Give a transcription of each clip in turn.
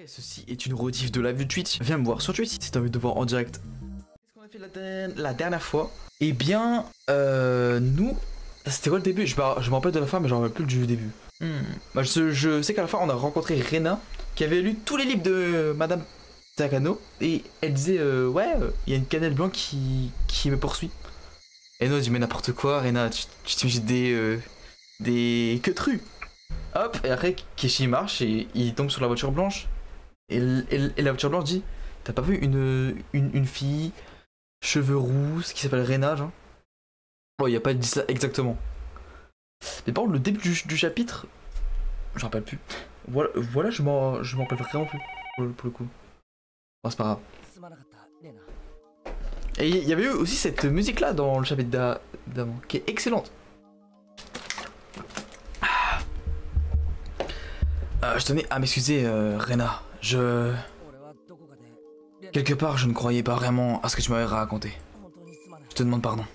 Ceci est une rediff de la vue Twitch. Viens me voir sur Twitch si t'as envie de voir en direct. Qu'est-ce qu'on a fait la dernière fois? Eh bien, nous... C'était quoi le début? Je me rappelle de la fin, mais je me rappelle plus du début. Bah, je sais qu'à la fin, on a rencontré Rena, qui avait lu tous les livres de Madame Takano. Et elle disait, ouais, il y a une cannelle blanche qui me poursuit. Et nous, on dit, mais n'importe quoi, Rena, tu t'imagines des queutrues. Hop, et après, Keshi marche et il tombe sur la voiture blanche. Et la voiture blanche dit, t'as pas vu une fille, cheveux roux, qui s'appelle Rena, genre? Bon, il a pas dit ça exactement. Mais par contre, le début du chapitre, je me rappelle plus. Voilà, je m'en rappelle vraiment plus, pour le coup. Bon, c'est pas grave. Et il y avait eu aussi cette musique là dans le chapitre d'avant, qui est excellente. Je tenais à m'excuser, Rena. Quelque part, je ne croyais pas vraiment à ce que tu m'avais raconté. Je te demande pardon.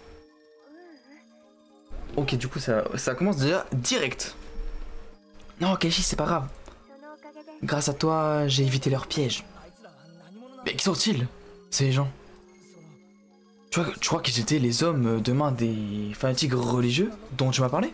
Ok, du coup, ça commence déjà direct. Non, Keshi, c'est pas grave. Grâce à toi, j'ai évité leur piège. Mais qui sont-ils, ces gens? Tu crois qu'ils étaient les hommes de main des fanatiques religieux dont tu m'as parlé?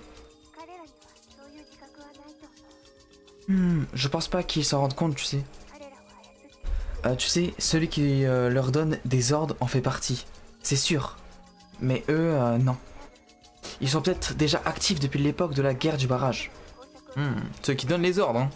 Je pense pas qu'ils s'en rendent compte, tu sais. Tu sais, celui qui leur donne des ordres en fait partie. C'est sûr. Mais eux, non. Ils sont peut-être déjà actifs depuis l'époque de la guerre du barrage. Ceux qui donnent les ordres,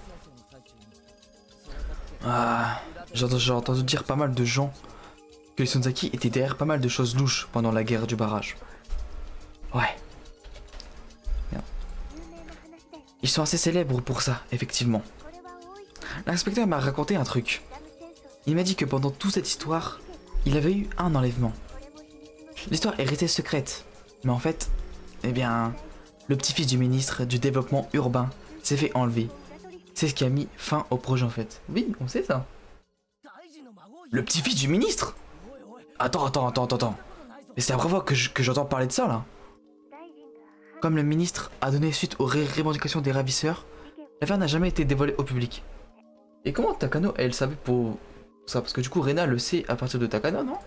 hein. J'ai entendu dire pas mal de gens que les Sonzaki étaient derrière pas mal de choses louches pendant la guerre du barrage. Ouais. Bien. Ils sont assez célèbres pour ça, effectivement. L'inspecteur m'a raconté un truc. Il m'a dit que pendant toute cette histoire, il avait eu un enlèvement. L'histoire est restée secrète, mais en fait, eh bien, le petit-fils du ministre du développement urbain s'est fait enlever. C'est ce qui a mis fin au projet en fait. Oui, on sait ça. Le petit-fils du ministre? Attends. Mais c'est la première fois que j'entends parler de ça là. Comme le ministre a donné suite aux revendications des ravisseurs, l'affaire n'a jamais été dévoilée au public. Et comment Takano, elle savait pour ça? Parce que du coup, Rena le sait à partir de Takano, non?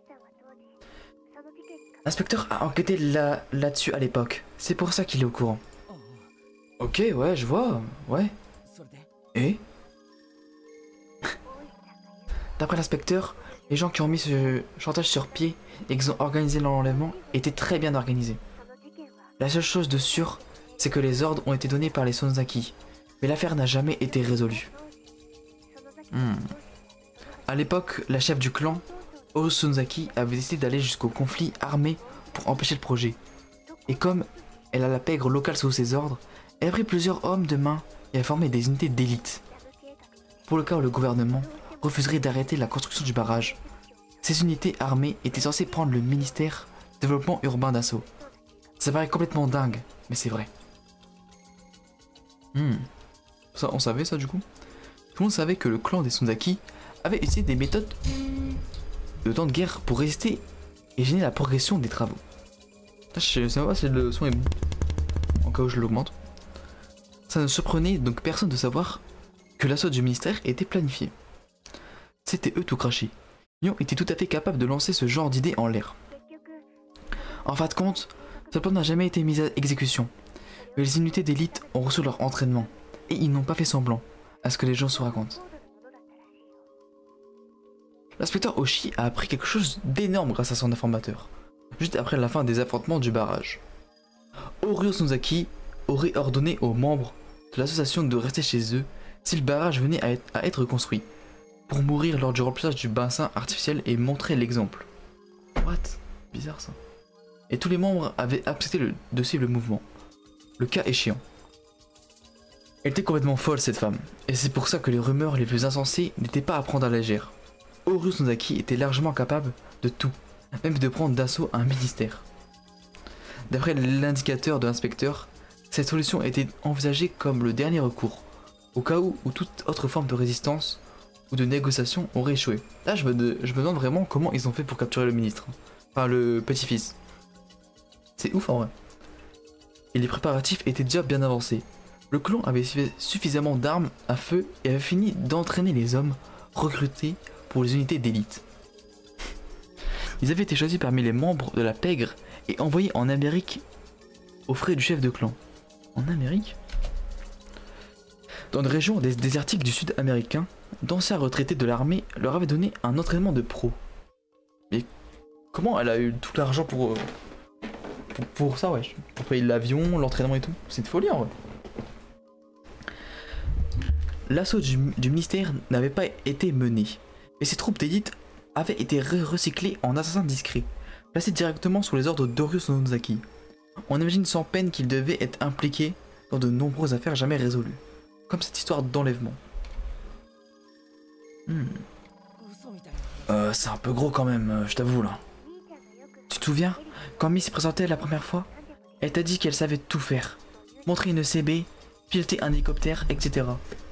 L'inspecteur a enquêté là-dessus à l'époque. C'est pour ça qu'il est au courant. Ok, ouais, je vois. Ouais. Et? D'après l'inspecteur, les gens qui ont mis ce chantage sur pied et qui ont organisé l'enlèvement étaient très bien organisés. La seule chose de sûr, c'est que les ordres ont été donnés par les Sonzaki, mais l'affaire n'a jamais été résolue. À l'époque, la chef du clan, Oro Sonzaki, avait décidé d'aller jusqu'au conflit armé pour empêcher le projet. Et comme elle a la pègre locale sous ses ordres, elle a pris plusieurs hommes de main et a formé des unités d'élite. Pour le cas où le gouvernement refuserait d'arrêter la construction du barrage, ces unités armées étaient censées prendre le ministère Développement Urbain d'assaut. Ça paraît complètement dingue, mais c'est vrai. Ça, on savait ça du coup? Tout le monde savait que le clan des Sonzaki avait utilisé des méthodes de temps de guerre pour résister et gêner la progression des travaux. Je sais pas si le son est bon, en cas où je l'augmente. Ça ne surprenait donc personne de savoir que l'assaut du ministère était planifié. C'était eux tout crachés. Lyon était tout à fait capable de lancer ce genre d'idée en l'air. En fin de compte, ce plan n'a jamais été mis à exécution, mais les unités d'élite ont reçu leur entraînement, et ils n'ont pas fait semblant, à ce que les gens se racontent. L'inspecteur Oshi a appris quelque chose d'énorme grâce à son informateur, juste après la fin des affrontements du barrage. Orio Sonzaki aurait ordonné aux membres de l'association de rester chez eux si le barrage venait à être construit, pour mourir lors du remplissage du bassin artificiel et montrer l'exemple. What? Bizarre ça. Et tous les membres avaient accepté de suivre le mouvement, le cas échéant. Elle était complètement folle cette femme, et c'est pour ça que les rumeurs les plus insensées n'étaient pas à prendre à la légère. Orio Sonzaki était largement capable de tout, même de prendre d'assaut un ministère. D'après l'indicateur de l'inspecteur, cette solution était envisagée comme le dernier recours, au cas où toute autre forme de résistance ou de négociation aurait échoué. Là, je me demande vraiment comment ils ont fait pour capturer le ministre, enfin le petit-fils. C'est ouf en vrai. Et les préparatifs étaient déjà bien avancés. Le clan avait suffisamment d'armes à feu et avait fini d'entraîner les hommes recrutés pour les unités d'élite. Ils avaient été choisis parmi les membres de la pègre et envoyés en Amérique aux frais du chef de clan. En Amérique? Dans une région désertique du sud américain, d'anciens retraités de l'armée leur avaient donné un entraînement de pro. Mais comment elle a eu tout l'argent pour ça, ouais? Pour payer l'avion, l'entraînement et tout? C'est une folie en vrai. L'assaut du ministère n'avait pas été mené, mais ces troupes d'élite avaient été recyclées en assassins discrets, placés directement sous les ordres d'Orius Nozaki. On imagine sans peine qu'ils devaient être impliqués dans de nombreuses affaires jamais résolues, comme cette histoire d'enlèvement. C'est un peu gros quand même, je t'avoue là. Tu te souviens, quand Mi s'est présentée la première fois, elle t'a dit qu'elle savait tout faire. Montrer une CB, piloter un hélicoptère, etc.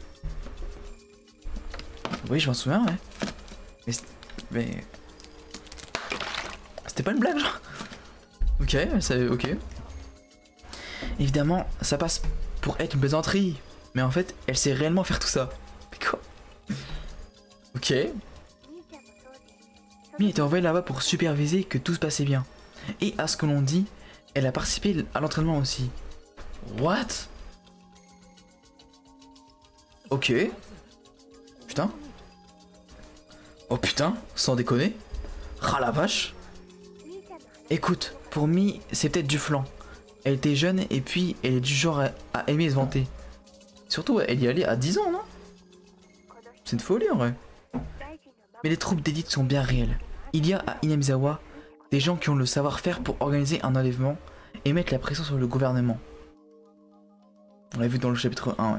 Oui, je m'en souviens, ouais. Mais... C'était pas une blague, genre. Ok, ok. Évidemment, ça passe pour être une plaisanterie. Mais en fait, elle sait réellement faire tout ça. Mais quoi? Ok. Mi était envoyée là-bas pour superviser que tout se passait bien. Et à ce que l'on dit, elle a participé à l'entraînement aussi. What? Ok. Putain. Oh putain, sans déconner. Ah la vache. Écoute, pour Mi, c'est peut-être du flan. Elle était jeune et puis elle est du genre à aimer se vanter. Surtout, elle y allait à 10 ans, non? C'est une folie en vrai. Mais les troupes d'élite sont bien réelles. Il y a à Inamizawa des gens qui ont le savoir-faire pour organiser un enlèvement et mettre la pression sur le gouvernement. On l'a vu dans le chapitre 1, ouais.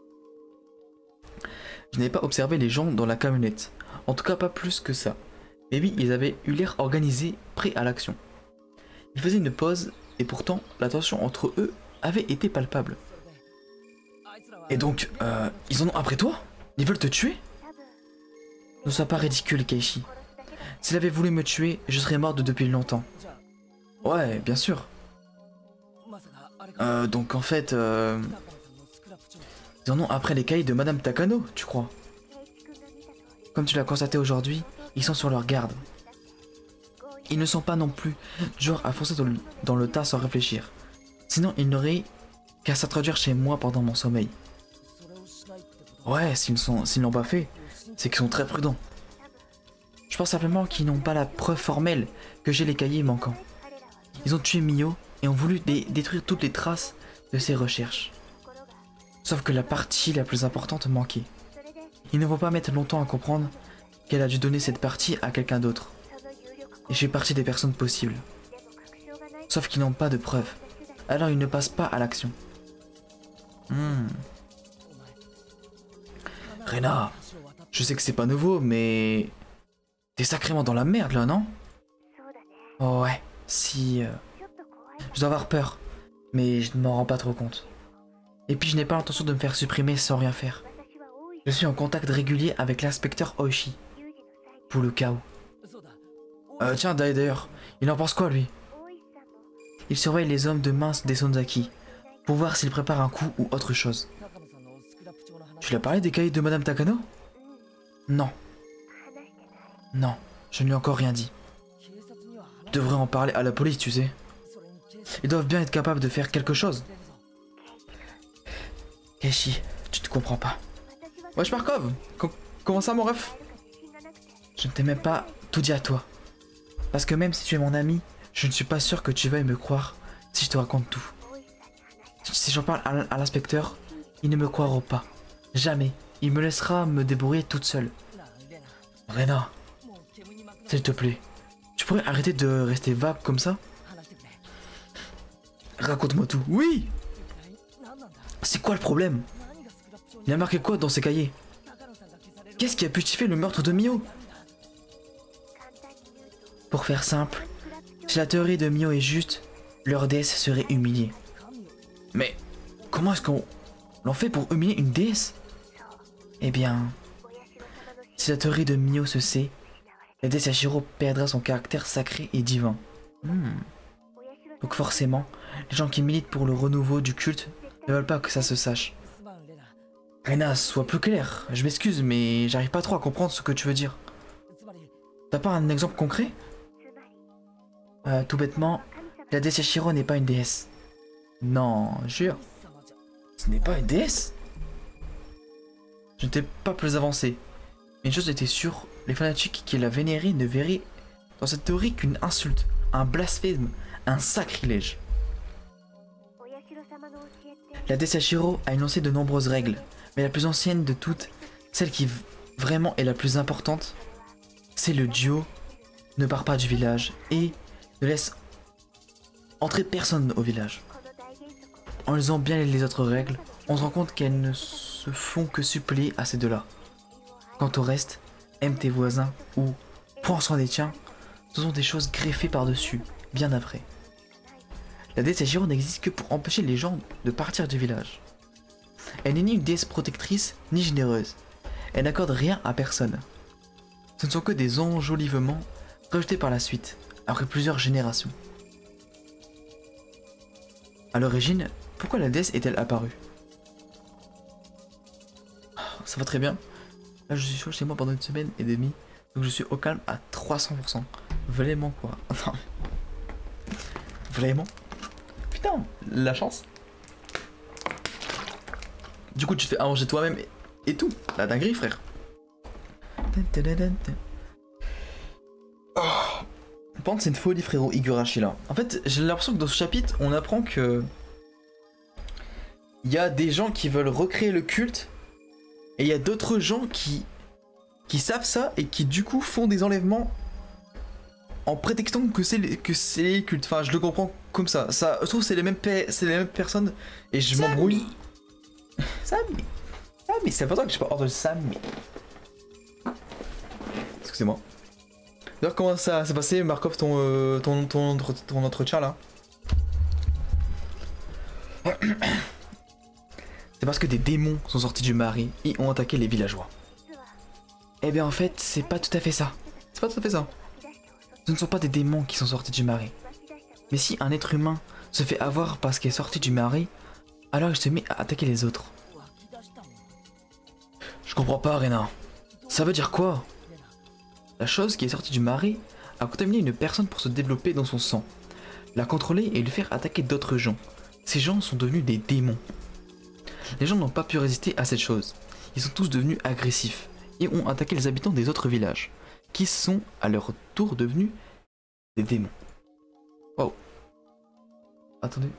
Je n'avais pas observé les gens dans la camionnette. En tout cas pas plus que ça. Mais oui, ils avaient eu l'air organisés, prêts à l'action. Ils faisaient une pause et pourtant la tension entre eux avait été palpable. Et donc, ils en ont après toi? Ils veulent te tuer? Ne sois pas ridicule, Keishi. S'il avait voulu me tuer, je serais morte depuis longtemps. Ouais, bien sûr. Donc en fait, ils en ont après les cahiers de Madame Takano, tu crois? Comme tu l'as constaté aujourd'hui, ils sont sur leur garde. Ils ne sont pas non plus du genre à foncer dans le tas sans réfléchir. Sinon, ils n'auraient qu'à s'introduire chez moi pendant mon sommeil. Ouais, s'ils l'ont pas fait, c'est qu'ils sont très prudents. Je pense simplement qu'ils n'ont pas la preuve formelle que j'ai les cahiers manquants. Ils ont tué Mio et ont voulu détruire toutes les traces de ses recherches. Sauf que la partie la plus importante manquait. Ils ne vont pas mettre longtemps à comprendre qu'elle a dû donner cette partie à quelqu'un d'autre. Et je fais partie des personnes possibles. Sauf qu'ils n'ont pas de preuves. Alors ils ne passent pas à l'action. Rena, je sais que c'est pas nouveau, mais... T'es sacrément dans la merde là, non? Oh ouais, si... Je dois avoir peur, mais je ne m'en rends pas trop compte. Et puis je n'ai pas l'intention de me faire supprimer sans rien faire. Je suis en contact régulier avec l'inspecteur Oishi. Pour le cas où. Tiens, d'ailleurs, il en pense quoi lui? Il surveille les hommes de main des Sonzaki, pour voir s'ils préparent un coup ou autre chose. Tu lui as parlé des cahiers de Madame Takano? Non. Non, je ne lui ai encore rien dit. Je devrais en parler à la police, tu sais. Ils doivent bien être capables de faire quelque chose. Keishi, tu te comprends pas. Wesh Markov, comment ça mon ref? Je ne t'ai même pas tout dit à toi. Parce que même si tu es mon ami, je ne suis pas sûr que tu veuilles me croire si je te raconte tout. Si j'en parle à l'inspecteur, il ne me croira pas. Jamais. Il me laissera me débrouiller toute seule. Rena, s'il te plaît, tu pourrais arrêter de rester vague comme ça? Raconte-moi tout. Oui! C'est quoi le problème? Il a marqué quoi dans ces cahiers? Qu'est-ce qui a justifié le meurtre de Mio? Pour faire simple, si la théorie de Mio est juste, leur déesse serait humiliée. Mais comment est-ce qu'on l'en fait pour humilier une déesse? Eh bien, si la théorie de Mio se sait, la déesse Yashiro perdra son caractère sacré et divin. Donc forcément, les gens qui militent pour le renouveau du culte ne veulent pas que ça se sache. Rena, sois plus clair. Je m'excuse, mais j'arrive pas trop à comprendre ce que tu veux dire. T'as pas un exemple concret? Tout bêtement, la déesse Yashiro n'est pas une déesse. Non, jure. Ce n'est pas une déesse? Je n'étais pas plus avancé. Mais une chose était sûre, les fanatiques qui la vénéraient ne verraient dans cette théorie qu'une insulte, un blasphème, un sacrilège. La déesse Yashiro a énoncé de nombreuses règles, mais la plus ancienne de toutes, celle qui vraiment est la plus importante, c'est le duo ne part pas du village et ne laisse entrer personne au village. En lisant bien les autres règles, on se rend compte qu'elles ne se font que suppléer à ces deux-là. Quant au reste, aime tes voisins ou prends soin des tiens, ce sont des choses greffées par-dessus, bien après. La déesse Yashiro n'existe que pour empêcher les gens de partir du village. Elle n'est ni une déesse protectrice, ni généreuse. Elle n'accorde rien à personne. Ce ne sont que des enjolivements rejetés par la suite, après plusieurs générations. À l'origine, pourquoi la déesse est-elle apparue? Ça va très bien. Là je suis chaud chez moi pendant une semaine et demie, donc je suis au calme à 300%. Vraiment quoi. Vraiment. Putain, la chance. Du coup tu te fais à manger toi-même et tout. La dinguerie frère. Oh. Je pense que c'est une folie frérot Higurashi là. En fait j'ai l'impression que dans ce chapitre on apprend que il y a des gens qui veulent recréer le culte et il y a d'autres gens qui savent ça et qui du coup font des enlèvements en prétextant que c'est les cultes. Enfin je le comprends comme ça. Je trouve que c'est les mêmes personnes et je m'embrouille. Sammy. C'est important que je pas ordre de Sammy. Excusez-moi. D'ailleurs comment ça s'est passé Markov ton entretien là? C'est parce que des démons sont sortis du marais et ont attaqué les villageois. Eh bien en fait c'est pas tout à fait ça. C'est pas tout à fait ça. Ce ne sont pas des démons qui sont sortis du marais. Mais si un être humain se fait avoir parce qu'il est sorti du marais, alors il se met à attaquer les autres. Je comprends pas Rena. Ça veut dire quoi? La chose qui est sortie du marais a contaminé une personne pour se développer dans son sang, la contrôler et lui faire attaquer d'autres gens. Ces gens sont devenus des démons. Les gens n'ont pas pu résister à cette chose. Ils sont tous devenus agressifs et ont attaqué les habitants des autres villages, qui sont à leur tour devenus des démons. Wow. Attendez.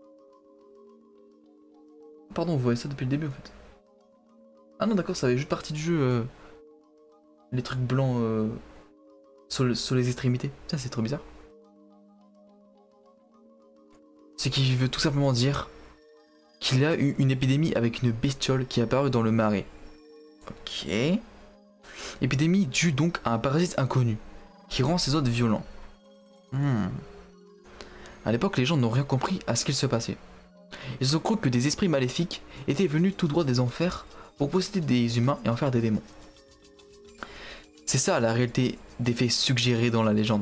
Pardon, vous voyez ça depuis le début en fait. Ah non d'accord, ça avait juste partie du jeu. Les trucs blancs sur les extrémités. Putain, c'est trop bizarre. C'est qu'il veut tout simplement dire qu'il a eu une épidémie avec une bestiole qui est apparue dans le marais. Ok. Épidémie due donc à un parasite inconnu, qui rend ses hôtes violents. À l'époque, les gens n'ont rien compris à ce qu'il se passait. Ils ont cru que des esprits maléfiques étaient venus tout droit des enfers pour posséder des humains et en faire des démons. C'est ça la réalité des faits suggérés dans la légende.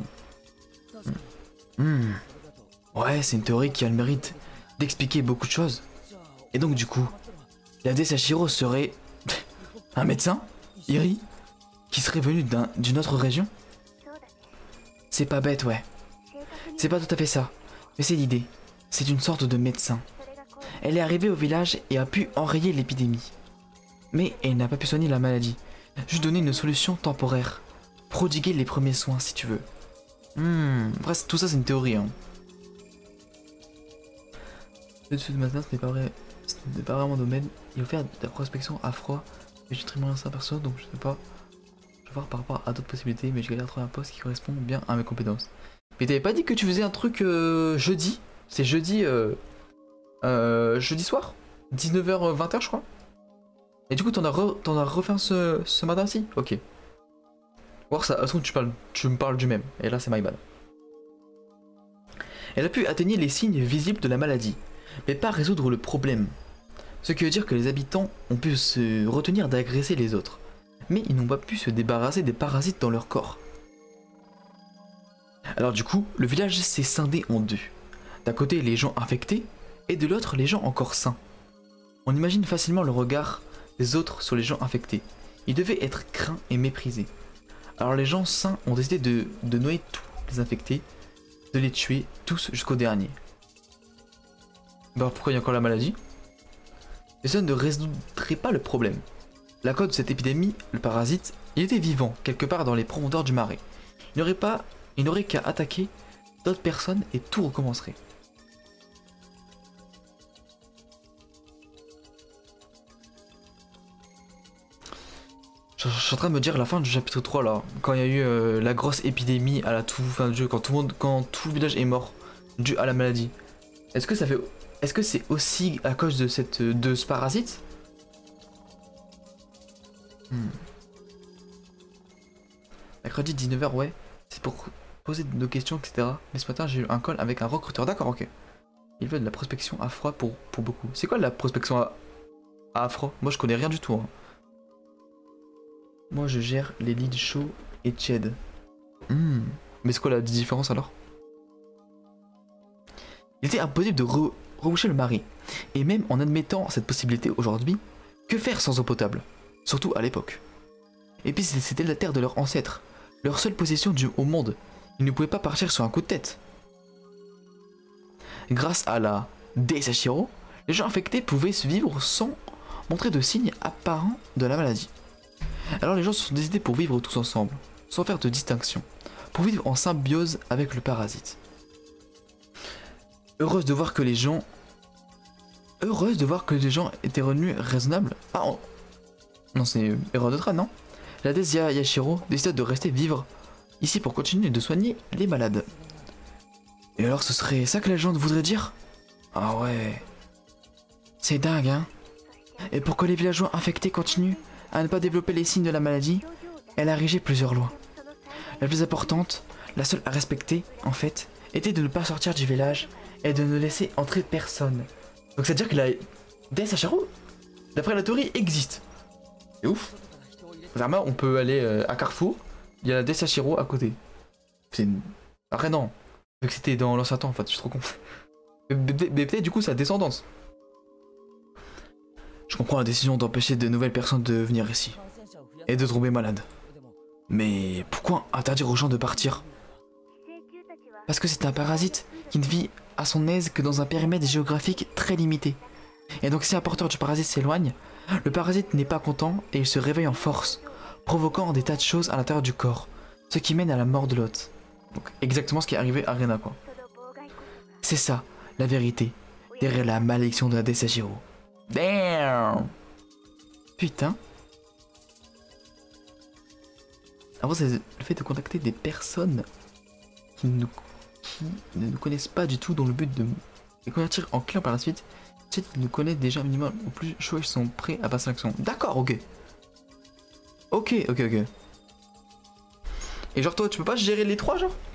Ouais, c'est une théorie qui a le mérite d'expliquer beaucoup de choses. Et donc du coup, la déesse Yashiro serait un médecin, Iri, qui serait venu d'une autre région? C'est pas bête, ouais. C'est pas tout à fait ça, mais c'est l'idée. C'est une sorte de médecin. Elle est arrivée au village et a pu enrayer l'épidémie. Mais elle n'a pas pu soigner la maladie. Juste donner une solution temporaire. Prodiguer les premiers soins si tu veux. Bref, tout ça c'est une théorie. Hein. Le dessus de matin, ce n'est pas vrai. Ce n'est pas vraiment domaine. Il faut faire de la prospection à froid. Mais je suis très moyen ça perso, donc je sais pas. Je vais voir par rapport à d'autres possibilités, mais je galère à trouver un poste qui correspond bien à mes compétences. Mais t'avais pas dit que tu faisais un truc jeudi? C'est jeudi jeudi soir 19h 20h je crois. Et du coup t'en as refait ce matin aussi? Ok. Voir ça, de toute façon tu me parles du même. Et là c'est my bad. Elle a pu atténuer les signes visibles de la maladie, mais pas résoudre le problème. Ce qui veut dire que les habitants ont pu se retenir d'agresser les autres, mais ils n'ont pas pu se débarrasser des parasites dans leur corps. Alors du coup, le village s'est scindé en deux. D'un côté les gens infectés, et de l'autre les gens encore sains. On imagine facilement le regard des autres sur les gens infectés. Ils devaient être craints et méprisés. Alors les gens sains ont décidé de noyer tous les infectés, de les tuer tous jusqu'au dernier. Bah pourquoi il y a encore la maladie? Et ça ne résoudrait pas le problème. La cause de cette épidémie, le parasite, il était vivant quelque part dans les profondeurs du marais. Il n'aurait qu'à attaquer d'autres personnes et tout recommencerait. Je suis en train de me dire la fin du chapitre 3 là, quand il y a eu la grosse épidémie à la toute fin du jeu, quand tout le village est mort dû à la maladie. Est-ce que c'est aussi à cause de ce parasite? Mercredi 19h, ouais, c'est pour poser nos questions, etc. Mais ce matin j'ai eu un call avec un recruteur, d'accord, ok. Il veut de la prospection à froid pour beaucoup. C'est quoi la prospection à froid? Moi je connais rien du tout. Hein. Moi je gère les leads chauds et tièdes. Mais c'est quoi la différence alors? Il était impossible de reboucher le marais. Et même en admettant cette possibilité aujourd'hui, que faire sans eau potable? Surtout à l'époque. Et puis c'était la terre de leurs ancêtres, leur seule possession au monde. Ils ne pouvaient pas partir sur un coup de tête. Grâce à la Daisashiro, les gens infectés pouvaient se vivre sans montrer de signes apparents de la maladie. Alors les gens se sont décidés pour vivre tous ensemble, sans faire de distinction, pour vivre en symbiose avec le parasite. Heureuse de voir que les gens étaient revenus raisonnables. Ah, non, c'est erreur de train, non? La Desia Yashiro décida de rester vivre ici pour continuer de soigner les malades. Et alors ce serait ça que la légende voudrait dire? Ah ouais. C'est dingue, hein? Et pour que les villageois infectés continuent à ne pas développer les signes de la maladie, elle a érigé plusieurs lois. La plus importante, la seule à respecter, en fait, était de ne pas sortir du village et de ne laisser entrer personne. Donc c'est à dire que la Daisashiro, d'après la théorie, existe. C'est ouf. Vraiment, on peut aller à Carrefour, il y a la Daisashiro à côté. C'est une... Après non, vu que c'était dans l'ancien temps en fait, je suis trop con. Mais peut-être du coup sa descendance. Je comprends la décision d'empêcher de nouvelles personnes de venir ici et de tomber malades. Mais pourquoi interdire aux gens de partir? Parce que c'est un parasite qui ne vit à son aise que dans un périmètre géographique très limité. Et donc si un porteur du parasite s'éloigne, le parasite n'est pas content et il se réveille en force, provoquant des tas de choses à l'intérieur du corps, ce qui mène à la mort de l'hôte. Donc exactement ce qui est arrivé à Rena quoi. C'est ça, la vérité, derrière la malédiction de la Daisashiro. Damn. Putain. Avant c'est le fait de contacter des personnes qui ne nous connaissent pas du tout dans le but de les convertir en clients par la suite. Ils nous connaissent déjà un minimum au plus chaud, ils sont prêts à passer à l'action. D'accord, ok. Ok. Et genre toi tu peux pas gérer les trois genre?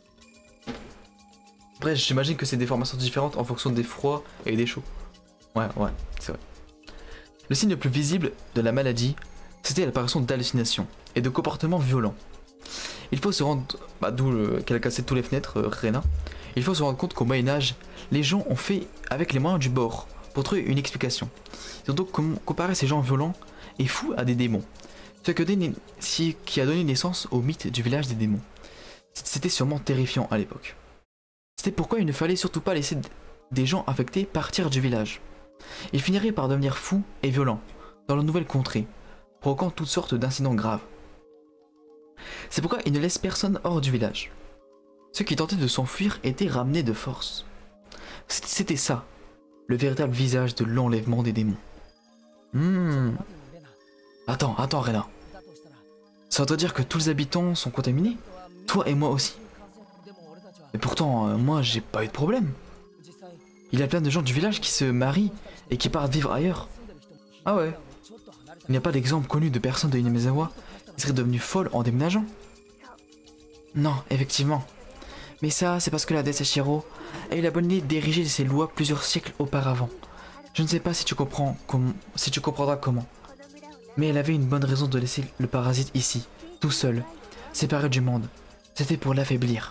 Après j'imagine que c'est des formations différentes en fonction des froids et des chauds. Ouais, c'est vrai. Le signe le plus visible de la maladie, c'était l'apparition d'hallucinations et de comportements violents. Il faut se rendre... d'où qu'elle a cassé toutes les fenêtres, Rena. Il faut se rendre compte qu'au Moyen-Âge, les gens ont fait avec les moyens du bord pour trouver une explication. Ils ont donc comparé ces gens violents et fous à des démons. Ce qui a donné naissance au mythe du village des démons. C'était sûrement terrifiant à l'époque. C'était pourquoi il ne fallait surtout pas laisser des gens infectés partir du village. Ils finiraient par devenir fous et violents dans la nouvelle contrée, provoquant toutes sortes d'incidents graves. C'est pourquoi ils ne laissent personne hors du village. Ceux qui tentaient de s'enfuir étaient ramenés de force. C'était ça, le véritable visage de l'enlèvement des démons. Attends, Rena. Ça voudrait dire que tous les habitants sont contaminés? Toi et moi aussi. Mais pourtant, moi j'ai pas eu de problème. Il y a plein de gens du village qui se marient et qui partent vivre ailleurs. Ah ouais. Il n'y a pas d'exemple connu de personnes de Inamezawa qui seraient devenues folles en déménageant. Non, effectivement. Mais ça, c'est parce que la Daisashiro a eu la bonne idée d'ériger ses lois plusieurs siècles auparavant. Je ne sais pas si tu comprendras comment. Mais elle avait une bonne raison de laisser le parasite ici, tout seul, séparé du monde. C'était pour l'affaiblir.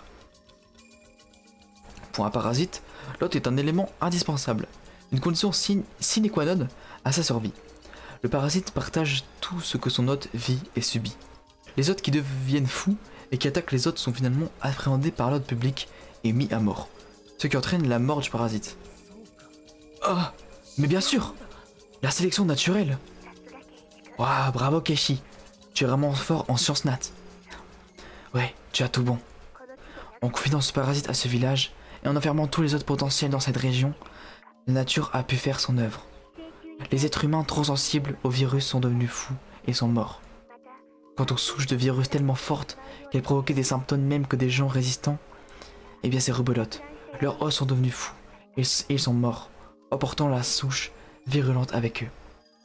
Pour un parasite, l'hôte est un élément indispensable, une condition sine qua non à sa survie. Le parasite partage tout ce que son hôte vit et subit. Les hôtes qui deviennent fous et qui attaquent les hôtes sont finalement appréhendés par l'ordre public et mis à mort. Ce qui entraîne la mort du parasite. Ah, mais bien sûr, la sélection naturelle. Waouh, bravo Keshi, tu es vraiment fort en sciences nat. Ouais, tu as tout bon. En confinant ce parasite à ce village et en enfermant tous les autres potentiels dans cette région, la nature a pu faire son œuvre. Les êtres humains trop sensibles au virus sont devenus fous et sont morts. Quant aux souches de virus tellement fortes qu'elles provoquaient des symptômes même que des gens résistants, eh bien c'est rebelote. Leurs os sont devenus fous et ils sont morts, emportant la souche virulente avec eux.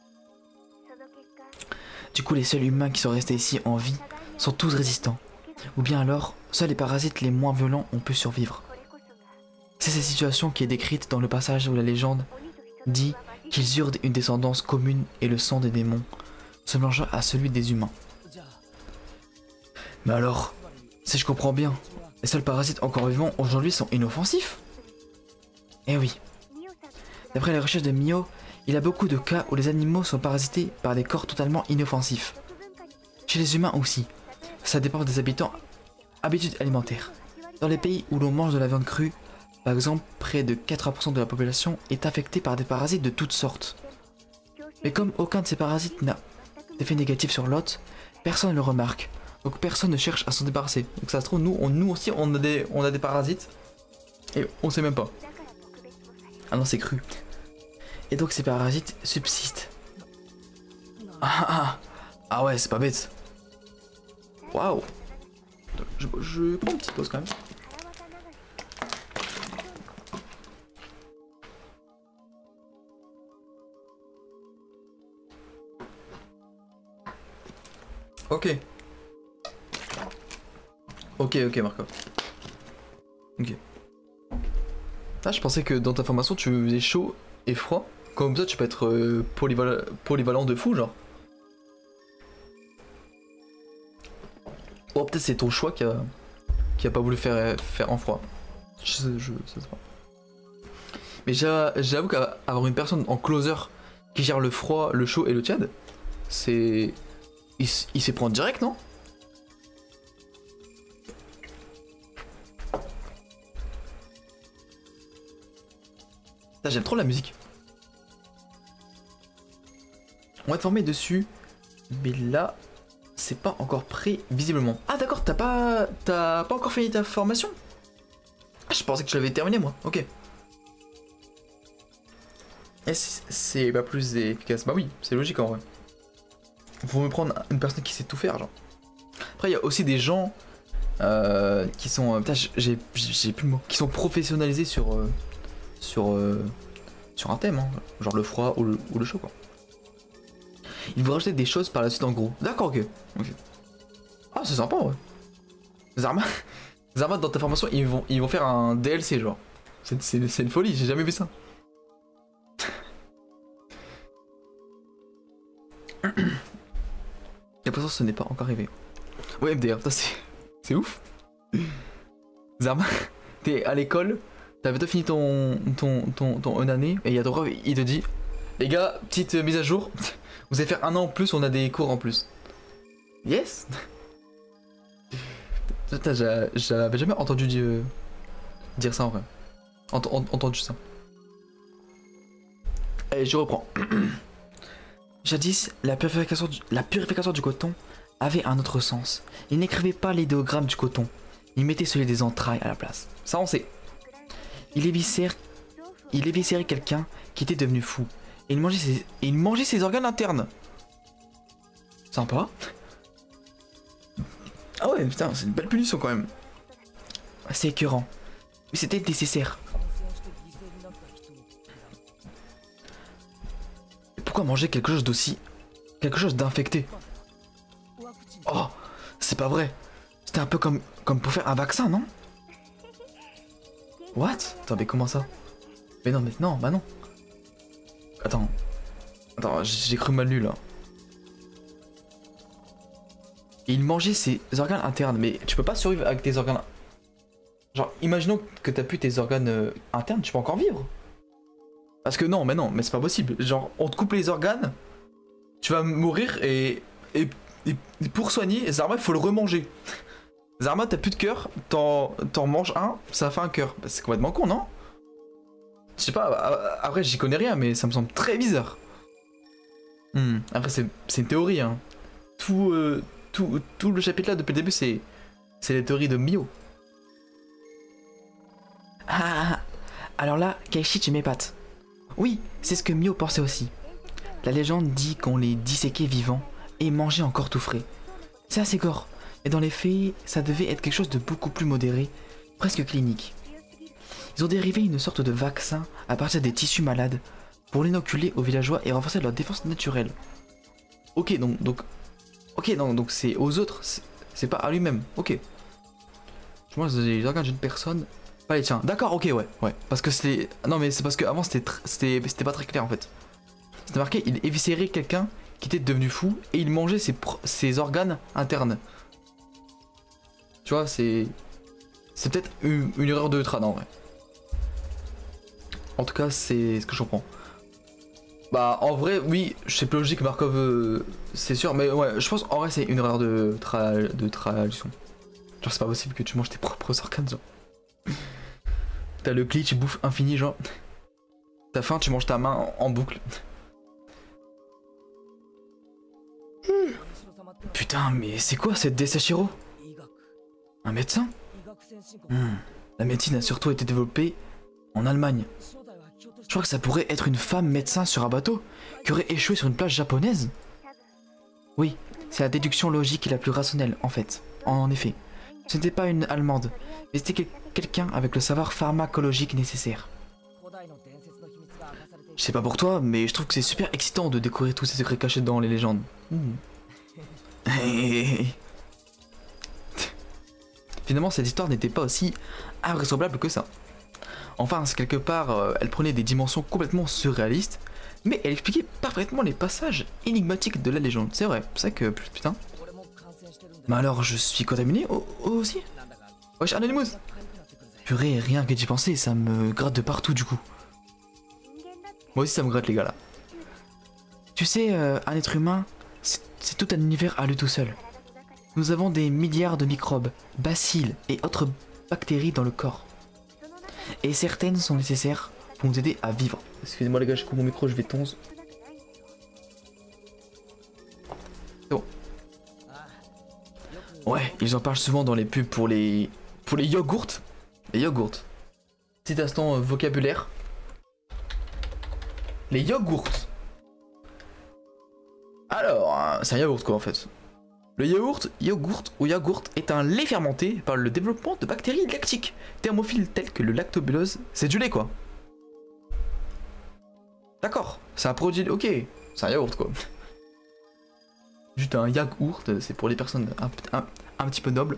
Du coup, les seuls humains qui sont restés ici en vie sont tous résistants. Ou bien alors, seuls les parasites les moins violents ont pu survivre. C'est cette situation qui est décrite dans le passage où la légende dit qu'ils eurent une descendance commune et le sang des démons se mélangea à celui des humains. Mais alors, si je comprends bien, les seuls parasites encore vivants aujourd'hui sont inoffensifs. Eh oui. D'après les recherches de Mio, il y a beaucoup de cas où les animaux sont parasités par des corps totalement inoffensifs. Chez les humains aussi. Ça dépend des habitudes alimentaires. Dans les pays où l'on mange de la viande crue, par exemple, près de 80% de la population est affectée par des parasites de toutes sortes. Mais comme aucun de ces parasites n'a d'effet négatif sur l'hôte, personne ne le remarque. Donc personne ne cherche à s'en débarrasser. Donc ça se trouve, nous aussi, on a des parasites. Et on sait même pas. Ah non, c'est cru. Et donc ces parasites subsistent. Ah ouais, c'est pas bête. Waouh. Je prends une petite pause quand même. Ok. Ok Marco. Ok. Ah, je pensais que dans ta formation tu faisais chaud et froid. Comme ça tu peux être polyvalent de fou genre. Oh peut-être c'est ton choix qui a pas voulu faire en froid. Je sais pas. Mais j'avoue qu'avoir une personne en closer qui gère le froid, le chaud et le tiède, c'est... Il se prend direct, non? J'aime trop la musique. On va te former dessus. Mais là, c'est pas encore prêt visiblement. Ah d'accord, t'as pas encore fini ta formation? Ah, je pensais que tu l'avais terminé moi. Ok. Et c'est pas plus efficace. Bah oui, c'est logique en vrai. Faut me prendre une personne qui sait tout faire, genre. Après, il y a aussi des gens qui sont... putain, j'ai plus le mot. Qui sont professionnalisés sur un thème, hein. Genre le froid ou le chaud, quoi. Ils vont rajouter des choses par la suite, en gros. D'accord, ok. Ah, c'est sympa, ouais. Zarma, dans ta formation, ils vont faire un DLC, genre. C'est une folie, j'ai jamais vu ça. Et pour ça, ce n'est pas encore arrivé. Ouais, MDR, c'est ouf. Zarma, t'es à l'école, t'as bientôt fini ton une année, et il y a ton prof, il te dit, les gars, petite mise à jour, vous allez faire un an en plus, on a des cours en plus. Yes. J'avais jamais entendu dire ça en vrai. Entendu ça. Allez, je reprends. Jadis, la purification du coton avait un autre sens. Il n'écrivait pas l'idéogramme du coton, il mettait celui des entrailles à la place. Ça on sait. Il éviscérait quelqu'un qui était devenu fou. Et il mangeait ses organes internes. Sympa. Ah ouais, putain, c'est une belle punition quand même. C'est écœurant. Mais c'était nécessaire. Pourquoi manger quelque chose d'aussi... quelque chose d'infecté? Oh, c'est pas vrai. C'était un peu comme pour faire un vaccin, non? What? Attends, mais comment ça? Mais non, bah non. Attends, j'ai cru mal lu là. Il mangeait ses organes internes, mais tu peux pas survivre avec tes organes... Genre, imaginons que t'as plus tes organes internes, tu peux encore vivre. Parce que non, mais c'est pas possible. Genre, on te coupe les organes, tu vas mourir et pour soigner, Zarma, il faut le remanger. Zarma, t'as plus de cœur, t'en manges un, ça fait un cœur. Bah, c'est complètement con, non? Je sais pas, après j'y connais rien, mais ça me semble très bizarre. Après, c'est une théorie, hein. Tout le chapitre là, depuis le début, c'est les théories de Mio. Ah, alors là, Keiichi, tu m'épates. Oui, c'est ce que Mio pensait aussi. La légende dit qu'on les disséquait vivants et mangeait encore tout frais. C'est assez gore, et dans les faits, ça devait être quelque chose de beaucoup plus modéré, presque clinique. Ils ont dérivé une sorte de vaccin à partir des tissus malades pour l'inoculer aux villageois et renforcer leur défense naturelle. Ok, donc c'est aux autres, c'est pas à lui-même. Ok. Je mange les organes d'une personne, pas les tiens. D'accord, ok, ouais. Parce que c'était... Non mais c'est parce qu'avant c'était pas très clair en fait. C'était marqué, il éviscérait quelqu'un qui était devenu fou et il mangeait ses organes internes. Tu vois, c'est peut-être une erreur de trad en vrai. En tout cas, c'est ce que je comprends. Bah, en vrai, oui, c'est plus logique, Markov, c'est sûr, mais ouais, je pense en vrai, c'est une erreur de traduction. Genre, c'est pas possible que tu manges tes propres organes, genre. T'as le glitch bouffe infini, genre. T'as faim, tu manges ta main en boucle. Putain, mais c'est quoi cette Desashiro? Un médecin? La médecine a surtout été développée en Allemagne. Je crois que ça pourrait être une femme médecin sur un bateau qui aurait échoué sur une plage japonaise. Oui, c'est la déduction logique et la plus rationnelle, en fait. En effet, ce n'était pas une Allemande, mais c'était quelqu'un avec le savoir pharmacologique nécessaire. Je sais pas pour toi, mais je trouve que c'est super excitant de découvrir tous ces secrets cachés dans les légendes. Finalement, cette histoire n'était pas aussi invraisemblable que ça. Enfin, quelque part, elle prenait des dimensions complètement surréalistes, mais elle expliquait parfaitement les passages énigmatiques de la légende. C'est vrai, c'est ça que... Putain. Mais alors, je suis contaminé aussi? Wesh, Anonymous! Purée, rien que d'y penser, ça me gratte de partout du coup. Moi aussi ça me gratte les gars là. Tu sais, un être humain, c'est tout un univers à lui tout seul. Nous avons des milliards de microbes, bacilles et autres bactéries dans le corps. Et certaines sont nécessaires pour nous aider à vivre. Excusez-moi les gars, je coupe mon micro, je vais tonze. C'est bon. Ouais, ils en parlent souvent dans les pubs pour les yogourts. Les yogourts. Petit instant vocabulaire. Les yogourts. Alors, c'est un yaourt quoi en fait. Le yogourt est un lait fermenté par le développement de bactéries lactiques thermophiles telles que le lactobulose. C'est du lait quoi. D'accord, c'est un produit, ok, c'est un yaourt quoi. Juste un yaourt, c'est pour les personnes un petit peu nobles.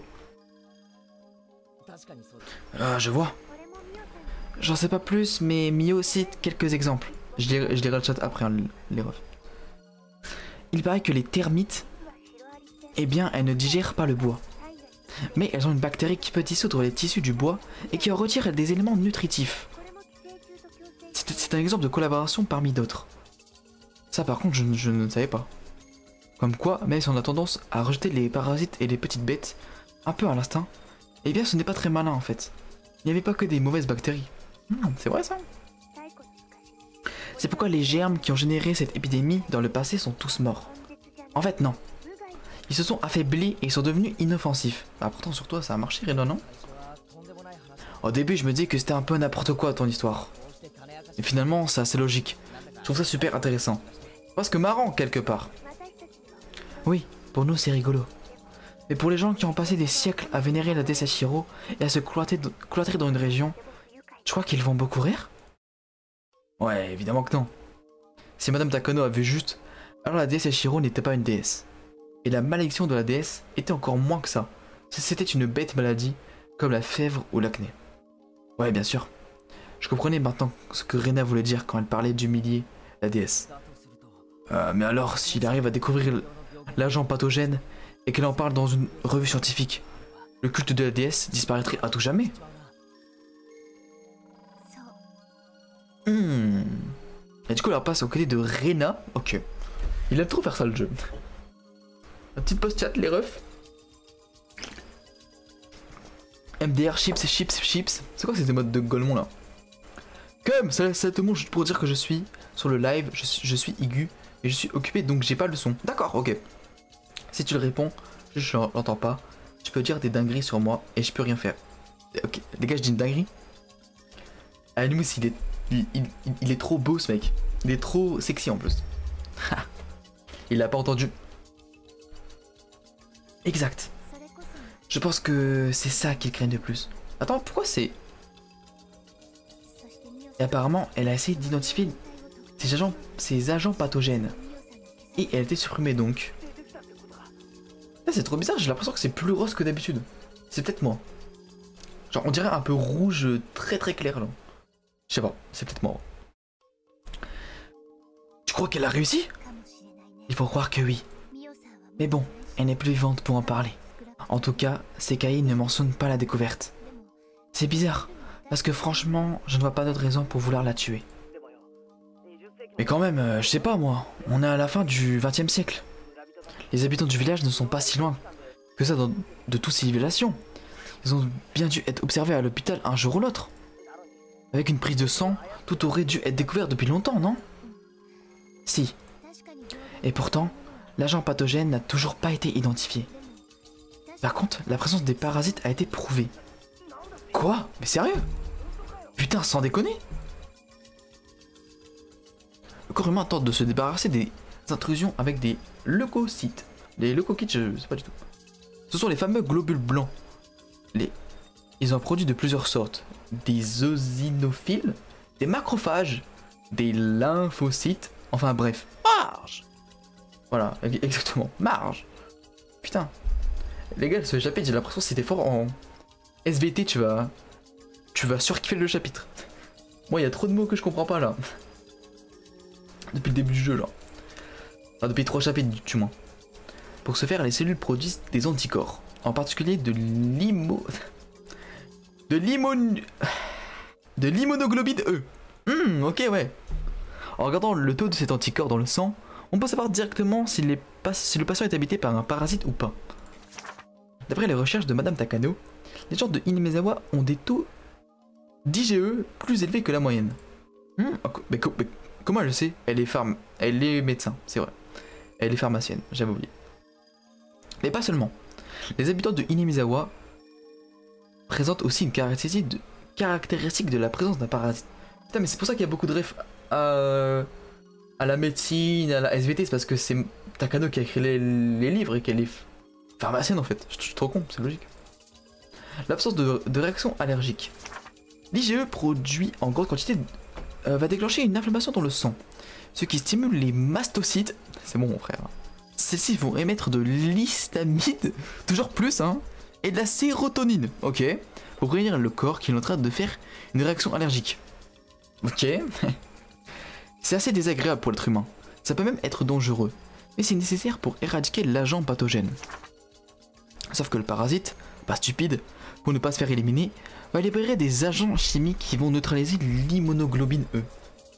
Ah, je vois. J'en sais pas plus, mais Mio cite quelques exemples. Je lirai le chat après, hein, les refs. Il paraît que les termites, eh bien, elles ne digèrent pas le bois. Mais elles ont une bactérie qui peut dissoudre les tissus du bois et qui en retire des éléments nutritifs. C'est un exemple de collaboration parmi d'autres. Ça par contre, je ne savais pas. Comme quoi, même si on a tendance à rejeter les parasites et les petites bêtes, un peu à l'instinct, eh bien ce n'est pas très malin en fait. Il n'y avait pas que des mauvaises bactéries. C'est vrai ça? C'est pourquoi les germes qui ont généré cette épidémie dans le passé sont tous morts. En fait non. Ils se sont affaiblis et sont devenus inoffensifs. Bah pourtant sur toi ça a marché Reno, non? Au début je me disais que c'était un peu n'importe quoi ton histoire. Et finalement c'est assez logique. Je trouve ça super intéressant. Presque marrant quelque part. Oui, pour nous c'est rigolo. Mais pour les gens qui ont passé des siècles à vénérer la Desashiro et à se cloîtrer dans une région, tu crois qu'ils vont beaucoup rire? Ouais, évidemment que non. Si Madame Takano avait juste, alors la Desashiro n'était pas une déesse. Et la malédiction de la déesse était encore moins que ça. C'était une bête maladie, comme la fièvre ou l'acné. Ouais, bien sûr. Je comprenais maintenant ce que Rena voulait dire quand elle parlait d'humilier la déesse. Mais alors, s'il arrive à découvrir l'agent pathogène et qu'elle en parle dans une revue scientifique, le culte de la déesse disparaîtrait à tout jamais. Et du coup, on passe aux côtés de Rena. Ok. Il aime trop faire ça le jeu. La petite post-chat, les refs. MDR, chips, chips, chips. C'est quoi ces modes de Golemon là? Comme ça te montre juste pour dire que je suis sur le live, je suis aigu et je suis occupé donc j'ai pas le son. D'accord, ok. Si tu le réponds, je l'entends pas. Tu peux dire des dingueries sur moi et je peux rien faire. Ok, les gars, je dis une dinguerie. Animus, il est trop beau ce mec. Il est trop sexy en plus. Il l'a pas entendu. Exact. Je pense que c'est ça qu'il craignent le plus. Attends, pourquoi c'est... Et apparemment, elle a essayé d'identifier ces agents pathogènes. Et elle a été supprimée donc. Là, c'est trop bizarre, j'ai l'impression que c'est plus rose que d'habitude. C'est peut-être moi. Genre, on dirait un peu rouge très très clair là. Je sais pas, c'est peut-être moi. Tu crois qu'elle a réussi? Il faut croire que oui. Mais bon, elle n'est plus vivante pour en parler. En tout cas, Sekai ne mentionne pas la découverte. C'est bizarre, parce que franchement, je ne vois pas d'autre raison pour vouloir la tuer. Mais quand même, je sais pas moi, on est à la fin du XXe siècle. Les habitants du village ne sont pas si loin que ça de toute civilisation. Ils ont bien dû être observés à l'hôpital un jour ou l'autre. Avec une prise de sang, tout aurait dû être découvert depuis longtemps, non? Si. Et pourtant, l'agent pathogène n'a toujours pas été identifié. Par contre, la présence des parasites a été prouvée. Quoi? Mais sérieux? Putain, sans déconner? Le corps humain tente de se débarrasser des intrusions avec des leucocytes. Les leucocytes, je sais pas du tout. Ce sont les fameux globules blancs. Ils ont produit de plusieurs sortes. Des eosinophiles, des macrophages, des lymphocytes, enfin bref. Marge! Voilà, exactement. Marge! Putain. Les gars, ce chapitre, j'ai l'impression que c'était fort en SVT, tu vas surkiffer le chapitre. Moi, il y a trop de mots que je comprends pas là. Depuis le début du jeu là. Enfin, depuis 3 chapitres du moins. Pour ce faire, les cellules produisent des anticorps. En particulier de l'immunoglobine E. Ok, ouais. En regardant le taux de cet anticorps dans le sang, on peut savoir directement si le patient est habité par un parasite ou pas. D'après les recherches de Madame Takano, les gens de Hinimezawa ont des taux d'IgE plus élevés que la moyenne. Mais comment elle le sait? Elle est médecin, c'est vrai. Elle est pharmacienne, j'avais oublié. Mais pas seulement. Les habitants de Hinimezawa présentent aussi une caractéristique de la présence d'un parasite. Putain, mais c'est pour ça qu'il y a beaucoup de refs à la médecine, à la SVT, c'est parce que c'est Takano qui a écrit les livres et qu'elle est pharmacienne en fait. Je suis trop con, c'est logique. L'absence de réaction allergique. L'IgE produit en grande quantité va déclencher une inflammation dans le sang, ce qui stimule les mastocytes. C'est bon mon frère. Celles-ci vont émettre de l'histamine, toujours plus, hein, et de la sérotonine, ok, pour prévenir le corps qu'il est en train de faire une réaction allergique. Ok. C'est assez désagréable pour l'être humain. Ça peut même être dangereux, mais c'est nécessaire pour éradiquer l'agent pathogène. Sauf que le parasite, pas stupide, pour ne pas se faire éliminer, va libérer des agents chimiques qui vont neutraliser l'immunoglobine E.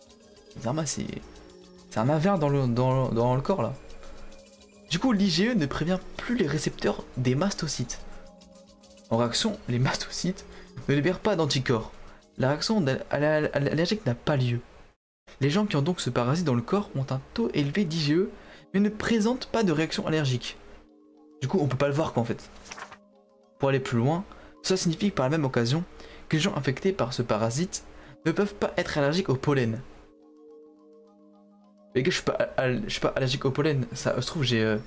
C'est un aver dans le corps là. Du coup, l'IgE ne prévient plus les récepteurs des mastocytes. En réaction, les mastocytes ne libèrent pas d'anticorps. La réaction allergique n'a pas lieu. Les gens qui ont donc ce parasite dans le corps ont un taux élevé d'IgE, mais ne présentent pas de réaction allergique. Du coup, on peut pas le voir quoi en fait. Pour aller plus loin, cela signifie par la même occasion que les gens infectés par ce parasite ne peuvent pas être allergiques au pollen. Les gars, je suis pas allergique au pollen. Ça se trouve, j'ai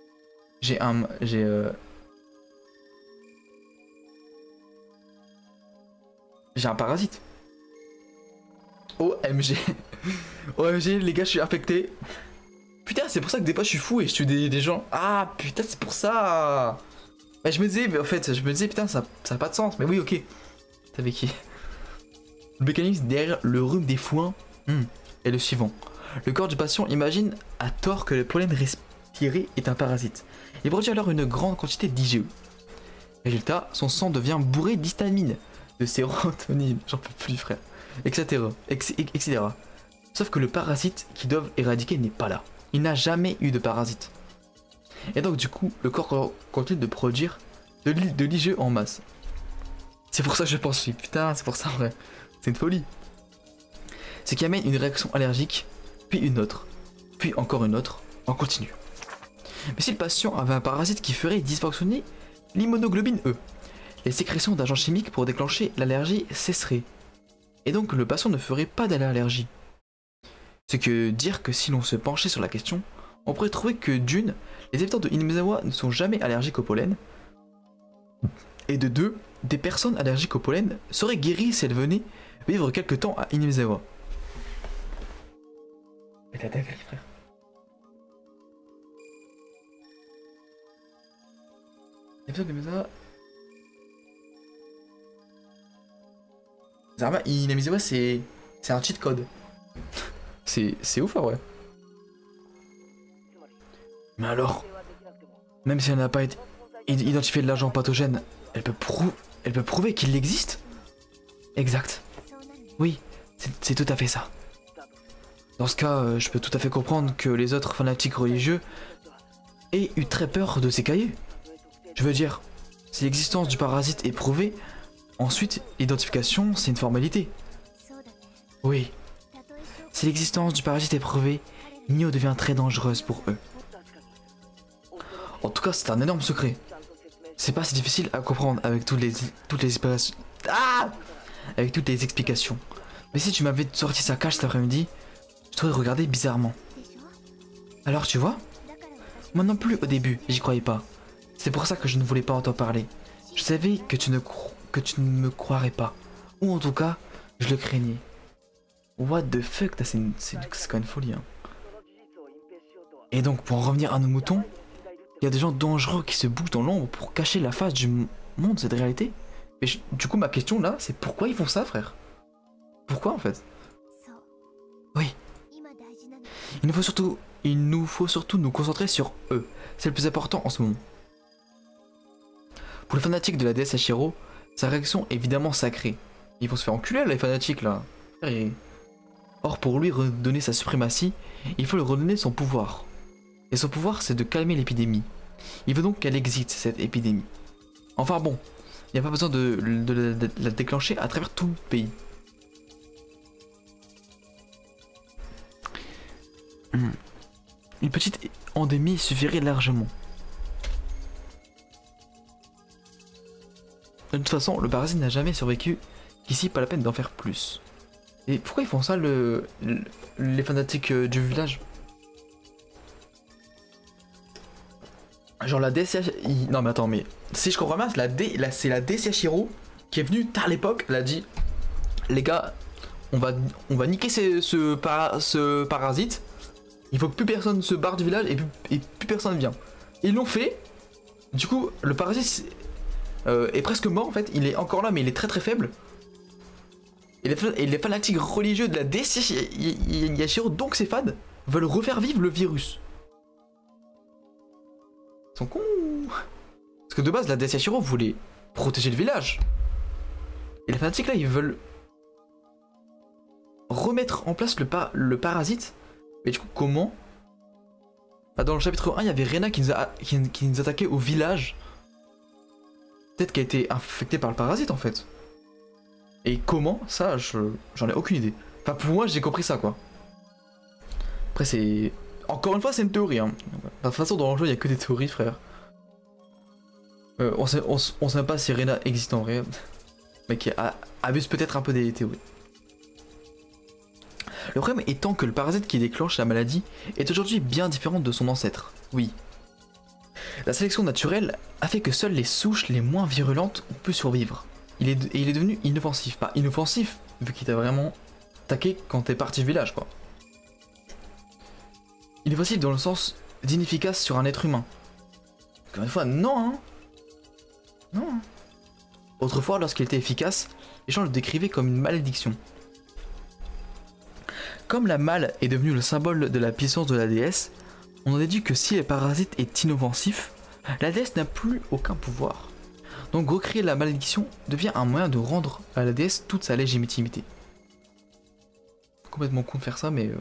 un parasite. OMG. OMG, les gars, je suis infecté. Putain, c'est pour ça que des fois je suis fou et je tue des gens. Ah, putain, c'est pour ça. Bah, je me disais, mais en fait, putain, ça a pas de sens. Mais oui, ok. T'avais qui? Le mécanisme derrière le rhume des foins est le suivant. Le corps du patient imagine à tort que le pollen respiré est un parasite. Il produit alors une grande quantité d'IgE. Résultat, son sang devient bourré d'histamine, de sérotonine, j'en peux plus frère, etc. Sauf que le parasite qu'ils doivent éradiquer n'est pas là. Il n'a jamais eu de parasite. Et donc du coup, le corps continue de produire de l'IgE en masse. C'est pour ça que je pense, putain, c'est pour ça en vrai. C'est une folie. Ce qui amène une réaction allergique, puis une autre, puis encore une autre, en continu. Mais si le patient avait un parasite qui ferait dysfonctionner l'immunoglobine E, les sécrétions d'agents chimiques pour déclencher l'allergie cesseraient. Et donc le patient ne ferait pas d'allergie. C'est que dire que si l'on se penchait sur la question, on pourrait trouver que d'une, les habitants de Inazawa ne sont jamais allergiques au pollen, et de deux, des personnes allergiques au pollen seraient guéries si elles venaient vivre quelque temps à Inazawa. Mais t'as dinguerie, frère. Les habitants d'Inazawa... Inazawa, c'est un cheat code. C'est ouf, ouais. Mais alors, même si elle n'a pas été identifiée de l'agent pathogène, elle peut prouver qu'il existe. Exact. Oui, c'est tout à fait ça. Dans ce cas, je peux tout à fait comprendre que les autres fanatiques religieux aient eu très peur de ces cahiers. Je veux dire, si l'existence du parasite est prouvée, ensuite, l'identification, c'est une formalité. Oui. Si l'existence du parasite est prouvée, Nio devient très dangereuse pour eux. En tout cas, c'est un énorme secret. C'est pas si difficile à comprendre avec toutes les explications. Ah, avec toutes les explications. Mais si tu m'avais sorti sa cache cet après-midi, je t'aurais regardé bizarrement. Alors tu vois? Moi non plus au début, j'y croyais pas. C'est pour ça que je ne voulais pas en t'en parler. Je savais que tu ne me croirais pas. Ou en tout cas, je le craignais. What the fuck, c'est quand même une folie. Hein. Et donc, pour en revenir à nos moutons, il y a des gens dangereux qui se bougent dans l'ombre pour cacher la face du monde, cette réalité. Et du coup, ma question là, c'est pourquoi ils font ça, frère? Pourquoi en fait? Oui. Il nous faut surtout nous concentrer sur eux. C'est le plus important en ce moment. Pour les fanatiques de la déesse Hashiro, sa réaction est évidemment sacrée. Ils vont se faire enculer les fanatiques là. Et... Or pour lui redonner sa suprématie, il faut lui redonner son pouvoir. Et son pouvoir c'est de calmer l'épidémie. Il veut donc qu'elle existe cette épidémie. Enfin bon, il n'y a pas besoin de la déclencher à travers tout le pays. Une petite endémie suffirait largement. De toute façon, le parasite n'a jamais survécu, ici pas la peine d'en faire plus. Et pourquoi ils font ça les fanatiques du village? Genre la DC... Non mais attends, mais si je comprends bien, c'est la DC Hashiro qui est venue tard l'époque, elle a dit les gars, on va niquer ce parasite, il faut que plus personne se barre du village et plus personne vient. Ils l'ont fait, du coup le parasite est presque mort en fait, il est encore là mais il est très très faible. Et les fanatiques religieux de la DC Hashiro, donc ces fans, veulent refaire vivre le virus. Ils sont cons. Parce que de base, la DC Hashiro voulait protéger le village. Et les fanatiques là, ils veulent remettre en place le parasite. Mais du coup, comment? Ah, dans le chapitre 1, il y avait Rena qui nous attaquait au village. Peut-être qu'elle a été infectée par le parasite en fait. Et comment? Ça, j'en ai aucune idée. Enfin, pour moi, j'ai compris ça, quoi. Après, c'est... Encore une fois, c'est une théorie, hein. De toute façon, dans le jeu, il n'y a que des théories, frère. On sait même pas si Rena existe en vrai. Mais qui abuse peut-être un peu des théories. Le problème étant que le parasite qui déclenche la maladie est aujourd'hui bien différent de son ancêtre. Oui. La sélection naturelle a fait que seules les souches les moins virulentes ont pu survivre. Il est devenu inoffensif. Pas inoffensif, vu qu'il t'a vraiment attaqué quand t'es parti du village, quoi. Inoffensif dans le sens d'inefficace sur un être humain. Encore une fois, non, hein. Non. Hein. Autrefois, lorsqu'il était efficace, les gens le décrivaient comme une malédiction. Comme la malle est devenue le symbole de la puissance de la déesse, on en déduit que si le parasite est inoffensif, la déesse n'a plus aucun pouvoir. Donc recréer la malédiction devient un moyen de rendre à la déesse toute sa légitimité. complètement con de faire ça, mais...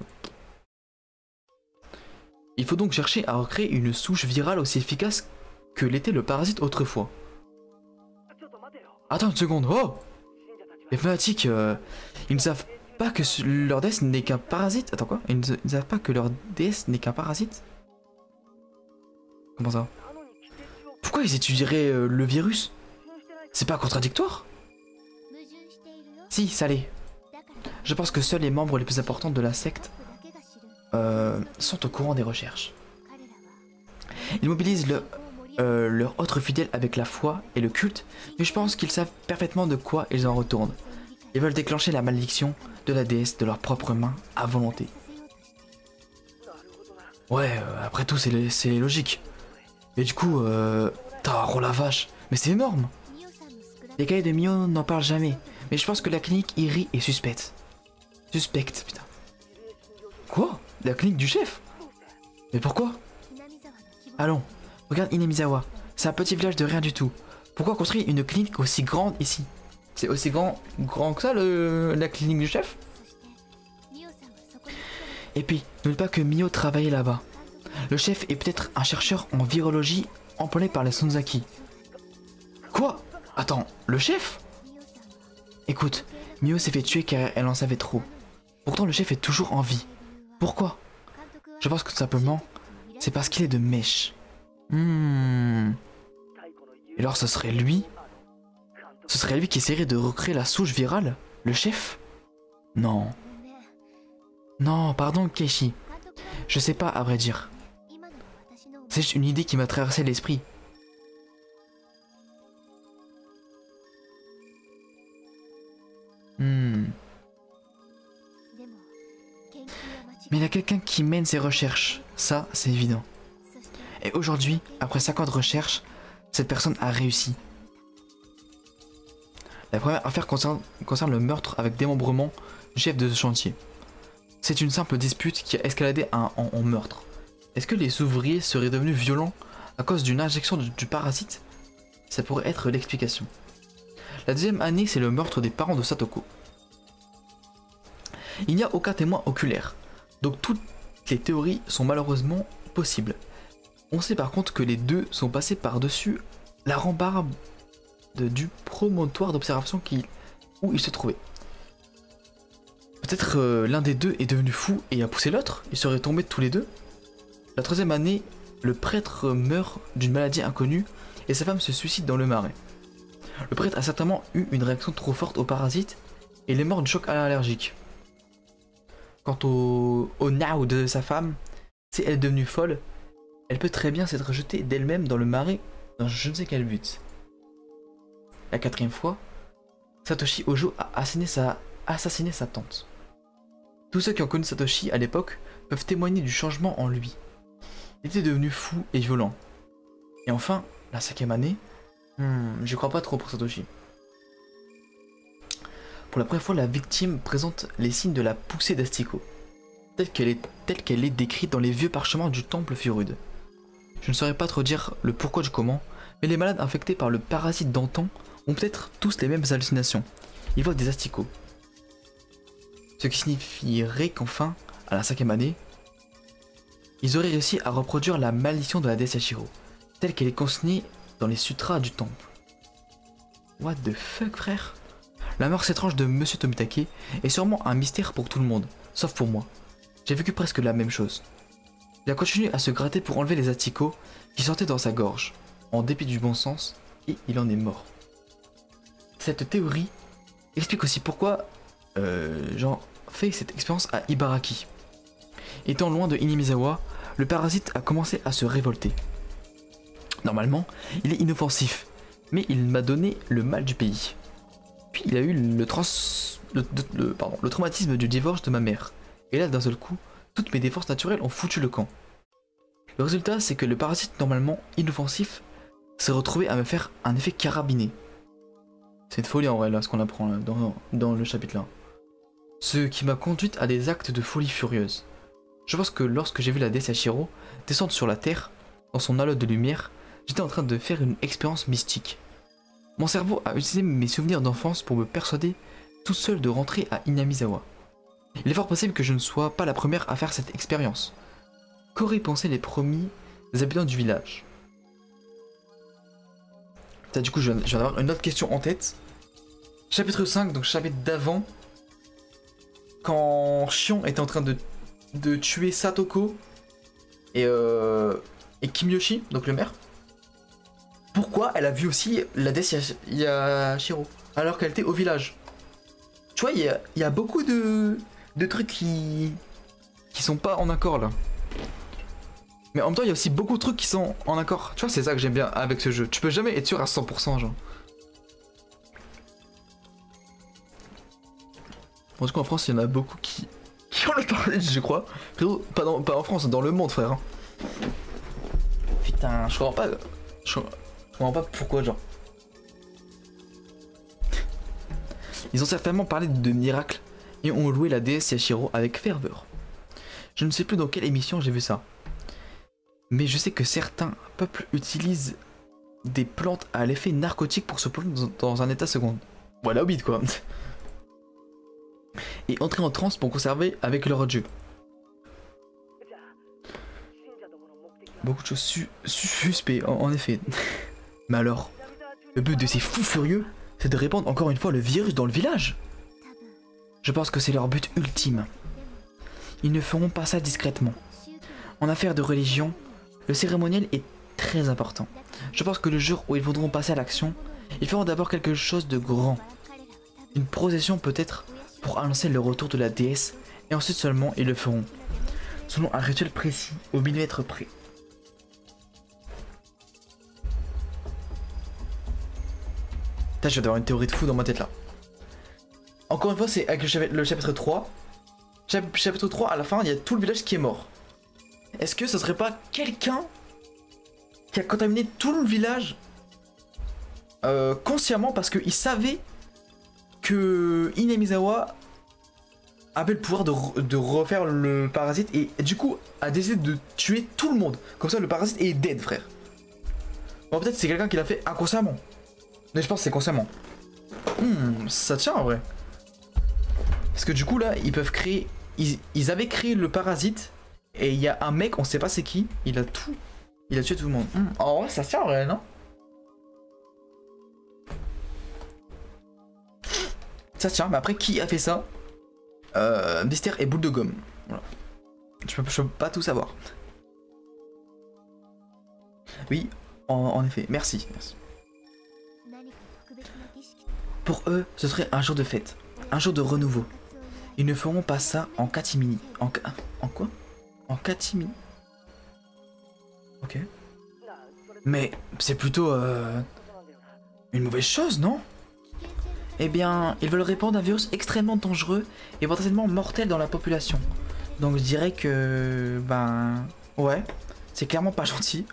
Il faut donc chercher à recréer une souche virale aussi efficace que l'était le parasite autrefois. Attends une seconde, oh! Les fanatiques, ils ne savent pas que leur déesse n'est qu'un parasite. Attends quoi? Ils ne savent pas que leur déesse n'est qu'un parasite? Comment ça? Pourquoi ils étudieraient le virus? C'est pas contradictoire? Si, ça l'est. Je pense que seuls les membres les plus importants de la secte sont au courant des recherches. Ils mobilisent leurs autres fidèles avec la foi et le culte, mais je pense qu'ils savent parfaitement de quoi ils en retournent. Ils veulent déclencher la malédiction de la déesse de leurs propres mains à volonté. Ouais, après tout c'est logique. Mais du coup, oh la vache, mais c'est énorme. Les cahiers de Mio n'en parlent jamais, mais je pense que la clinique Iri est suspecte. Suspecte, putain. Quoi? La clinique du chef? Mais pourquoi? Allons, regarde Inamizawa, c'est un petit village de rien du tout. Pourquoi construire une clinique aussi grande ici? C'est aussi grand que ça, la clinique du chef? Et puis, n'oublie pas que Mio travaillait là-bas. Le chef est peut-être un chercheur en virologie employé par les Sonzaki. Quoi? Attends, le chef? Écoute, Mio s'est fait tuer car elle en savait trop. Pourtant le chef est toujours en vie. Pourquoi? Je pense que tout simplement, c'est parce qu'il est de mèche. Et alors ce serait lui? Ce serait lui qui essaierait de recréer la souche virale? Le chef? Non. Non, pardon Keishi. Je sais pas à vrai dire. C'est juste une idée qui m'a traversé l'esprit. Mais il y a quelqu'un qui mène ses recherches, ça c'est évident. Et aujourd'hui, après 50 recherches, cette personne a réussi. La première affaire concerne le meurtre avec démembrement du chef de ce chantier. C'est une simple dispute qui a escaladé en meurtre. Est-ce que les ouvriers seraient devenus violents à cause d'une injection du parasite? Ça pourrait être l'explication. La deuxième année, c'est le meurtre des parents de Satoko. Il n'y a aucun témoin oculaire, donc toutes les théories sont malheureusement possibles. On sait par contre que les deux sont passés par-dessus la rambarde du promontoire d'observation où ils se trouvaient. Peut-être l'un des deux est devenu fou et a poussé l'autre, ils seraient tombés tous les deux. La troisième année, le prêtre meurt d'une maladie inconnue et sa femme se suicide dans le marais. Le prêtre a certainement eu une réaction trop forte au parasite et il est mort du choc allergique. Quant au now de sa femme, si elle est devenue folle, elle peut très bien s'être jetée d'elle-même dans le marais dans je ne sais quel but. La quatrième fois, Satoshi Hojo a assassiné sa tante. Tous ceux qui ont connu Satoshi à l'époque peuvent témoigner du changement en lui. Il était devenu fou et violent. Et enfin, la cinquième année, je crois pas trop pour Satoshi. Pour la première fois, la victime présente les signes de la poussée d'asticot, telle qu'elle est décrite dans les vieux parchemins du temple Furude. Je ne saurais pas trop dire le pourquoi du comment, mais les malades infectés par le parasite d'antan ont peut-être tous les mêmes hallucinations. Ils voient des asticots. Ce qui signifierait qu'enfin, à la cinquième année, ils auraient réussi à reproduire la malédiction de la déesse Yashiro, telle qu'elle est consignée dans les sutras du temple. What the fuck, frère? La mort étrange de Monsieur Tomitake est sûrement un mystère pour tout le monde, sauf pour moi. J'ai vécu presque la même chose. Il a continué à se gratter pour enlever les asticots qui sortaient dans sa gorge, en dépit du bon sens, et il en est mort. Cette théorie explique aussi pourquoi j'en fais cette expérience à Ibaraki. Étant loin de Inamizawa, le parasite a commencé à se révolter. Normalement, il est inoffensif, mais il m'a donné le mal du pays. Puis il a eu le traumatisme du divorce de ma mère. Et là, d'un seul coup, toutes mes défenses naturelles ont foutu le camp. Le résultat, c'est que le parasite normalement inoffensif s'est retrouvé à me faire un effet carabiné. C'est une folie en vrai, là, ce qu'on apprend là, dans le chapitre là. Ce qui m'a conduite à des actes de folie furieuse. Je pense que lorsque j'ai vu la déesse Yashiro descendre sur la terre, dans son halo de lumière, j'étais en train de faire une expérience mystique. Mon cerveau a utilisé mes souvenirs d'enfance pour me persuader tout seul de rentrer à Inamizawa. Il est fort possible que je ne sois pas la première à faire cette expérience. Qu'auraient pensé les premiers habitants du village? Putain, du coup, je viens d'avoir une autre question en tête. Chapitre 5, donc chapitre d'avant. Quand Shion était en train de tuer Satoko et Kimiyoshi, donc le maire. Pourquoi elle a vu aussi la déesse Yashiro alors qu'elle était au village? Tu vois, il y a beaucoup de trucs qui sont pas en accord là. Mais en même temps, il y a aussi beaucoup de trucs qui sont en accord. Tu vois, c'est ça que j'aime bien avec ce jeu. Tu peux jamais être sûr à 100%, genre. Bon, du coup, en France, il y en a beaucoup qui ont le parler, je crois. Frérot, pas en France, dans le monde, frère. Hein. Putain, je comprends pas. Je comprends pas pourquoi, genre. Ils ont certainement parlé de miracles et ont loué la déesse Yashiro avec ferveur. Je ne sais plus dans quelle émission j'ai vu ça. Mais je sais que certains peuples utilisent des plantes à l'effet narcotique pour se plonger dans un état second. Voilà, Hobbit quoi. Et entrer en transe pour conserver avec leur dieu. Beaucoup de choses suspectes, en effet. Mais alors, le but de ces fous furieux, c'est de répandre encore une fois le virus dans le village. Je pense que c'est leur but ultime. Ils ne feront pas ça discrètement. En affaire de religion, le cérémoniel est très important. Je pense que le jour où ils voudront passer à l'action, ils feront d'abord quelque chose de grand. Une procession peut-être pour annoncer le retour de la déesse, et ensuite seulement ils le feront. Selon un rituel précis, au millimètre près. Putain, je vais avoir une théorie de fou dans ma tête là. Encore une fois, c'est avec le chapitre 3. Chapitre 3, à la fin, il y a tout le village qui est mort. Est-ce que ce serait pas quelqu'un qui a contaminé tout le village consciemment parce qu'il savait que Hinamizawa avait le pouvoir de refaire le parasite et du coup a décidé de tuer tout le monde. Comme ça le parasite est dead, frère. Bon, peut-être c'est quelqu'un qui l'a fait inconsciemment. Mais je pense que c'est consciemment. Ça tient en vrai. Parce que du coup là, ils peuvent créer... Ils avaient créé le parasite et il y a un mec, on sait pas c'est qui, il a tué tout le monde. En vrai, ça tient en vrai, non? Ça tient, mais après, qui a fait ça? Mystère et boule de gomme. Voilà. Je peux pas tout savoir. Oui, en effet, merci. Pour eux, ce serait un jour de fête, un jour de renouveau. Ils ne feront pas ça en catimini. En quoi? En catimini? Ok. Mais c'est plutôt une mauvaise chose, non? Eh bien, ils veulent répandre un virus extrêmement dangereux et potentiellement mortel dans la population. Donc je dirais que... Ben... Ouais, c'est clairement pas gentil.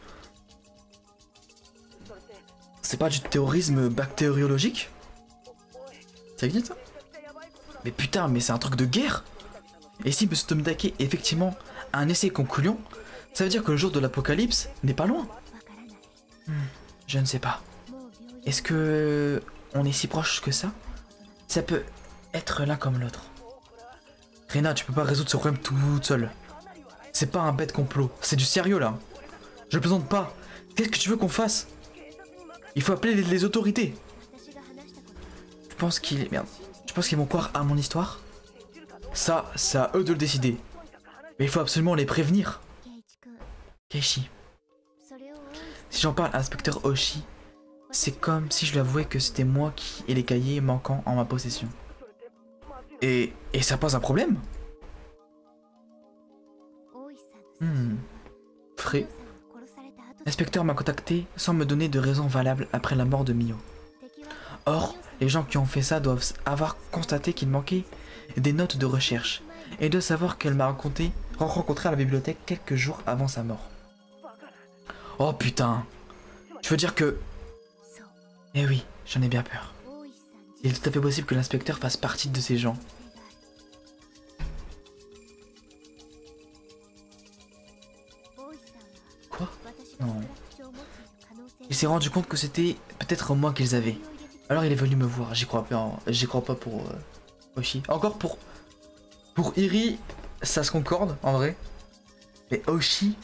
C'est pas du terrorisme bactériologique? Ça existe ça? Mais putain, mais c'est un truc de guerre. Et si M. Tomodake est effectivement un essai concluant, ça veut dire que le jour de l'apocalypse n'est pas loin. Je ne sais pas. Est-ce que on est si proche que ça? Ça peut être l'un comme l'autre. Rena, tu peux pas résoudre ce problème toute seule. C'est pas un bête complot, c'est du sérieux là. Je plaisante pas. Qu'est-ce que tu veux qu'on fasse? Il faut appeler les autorités. Je pense qu'ils... Merde. Je pense qu'ils vont croire à mon histoire. Ça, c'est à eux de le décider. Mais il faut absolument les prévenir. Keiichi. Si j'en parle à l'inspecteur Oshi, c'est comme si je lui avouais que c'était moi qui ai les cahiers manquants en ma possession. Et ça pose un problème? Frais. L'inspecteur m'a contacté sans me donner de raison valable après la mort de Mio. Or, les gens qui ont fait ça doivent avoir constaté qu'il manquait des notes de recherche et de savoir qu'elle m'a rencontré à la bibliothèque quelques jours avant sa mort. Oh putain! Tu veux dire que... Eh oui, j'en ai bien peur. Il est tout à fait possible que l'inspecteur fasse partie de ces gens. Quoi? Non. Il s'est rendu compte que c'était peut-être moi qu'ils avaient. Alors il est venu me voir. J'y crois pas pour Oshi. Encore pour Pour Iri, ça se concorde en vrai. Mais Oshi,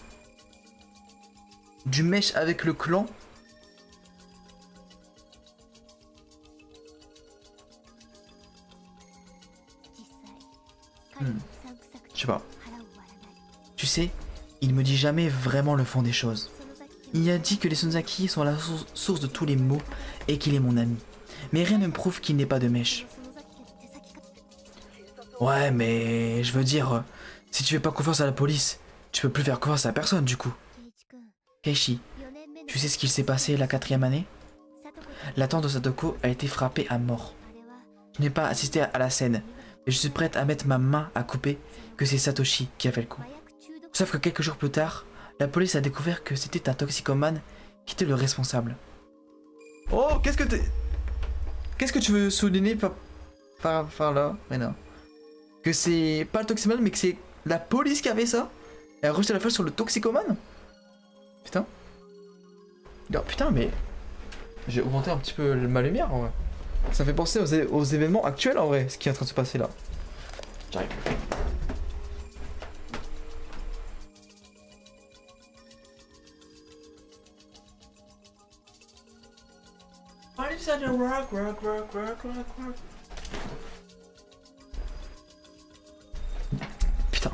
du mèche avec le clan. Je sais pas. Tu sais, il me dit jamais vraiment le fond des choses. Il a dit que les Sonozaki sont la source de tous les maux et qu'il est mon ami. Mais rien ne me prouve qu'il n'est pas de mèche. Ouais, mais je veux dire, si tu fais pas confiance à la police, tu peux plus faire confiance à personne du coup. Keiichi, tu sais ce qu'il s'est passé la 4e année? La tante de Sadoko a été frappée à mort. Je n'ai pas assisté à la scène, mais je suis prête à mettre ma main à couper que c'est Satoshi qui a fait le coup. Sauf que quelques jours plus tard, la police a découvert que c'était un toxicomane qui était le responsable. Oh, qu'est-ce que tu veux souligner par là, Rena? Que c'est pas le toxicomane, mais que c'est la police qui avait ça? Elle a rejeté la faute sur le toxicomane? Putain. Oh, putain, mais... J'ai augmenté un petit peu ma lumière, en vrai. Ça fait penser aux événements actuels, en vrai, ce qui est en train de se passer là. J'arrive. Putain.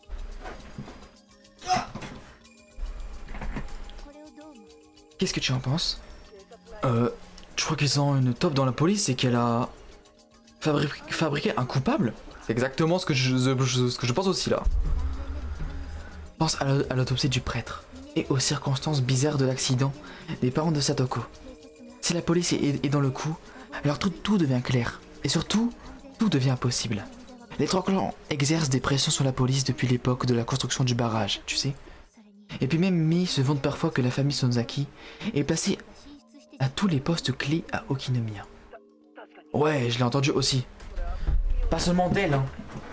Qu'est-ce que tu en penses? Je crois qu'ils ont une taupe dans la police et qu'elle a fabriqué un coupable. C'est exactement ce que je pense aussi là. Pense à l'autopsie du prêtre et aux circonstances bizarres de l'accident des parents de Satoko. Si la police est dans le coup, alors tout devient clair. Et surtout, tout devient possible. Les 3 clans exercent des pressions sur la police depuis l'époque de la construction du barrage, tu sais. Et puis même Mi se vante parfois que la famille Sonozaki est placée à tous les postes clés à Okinomiya. Ouais, je l'ai entendu aussi. Pas seulement d'elle, hein.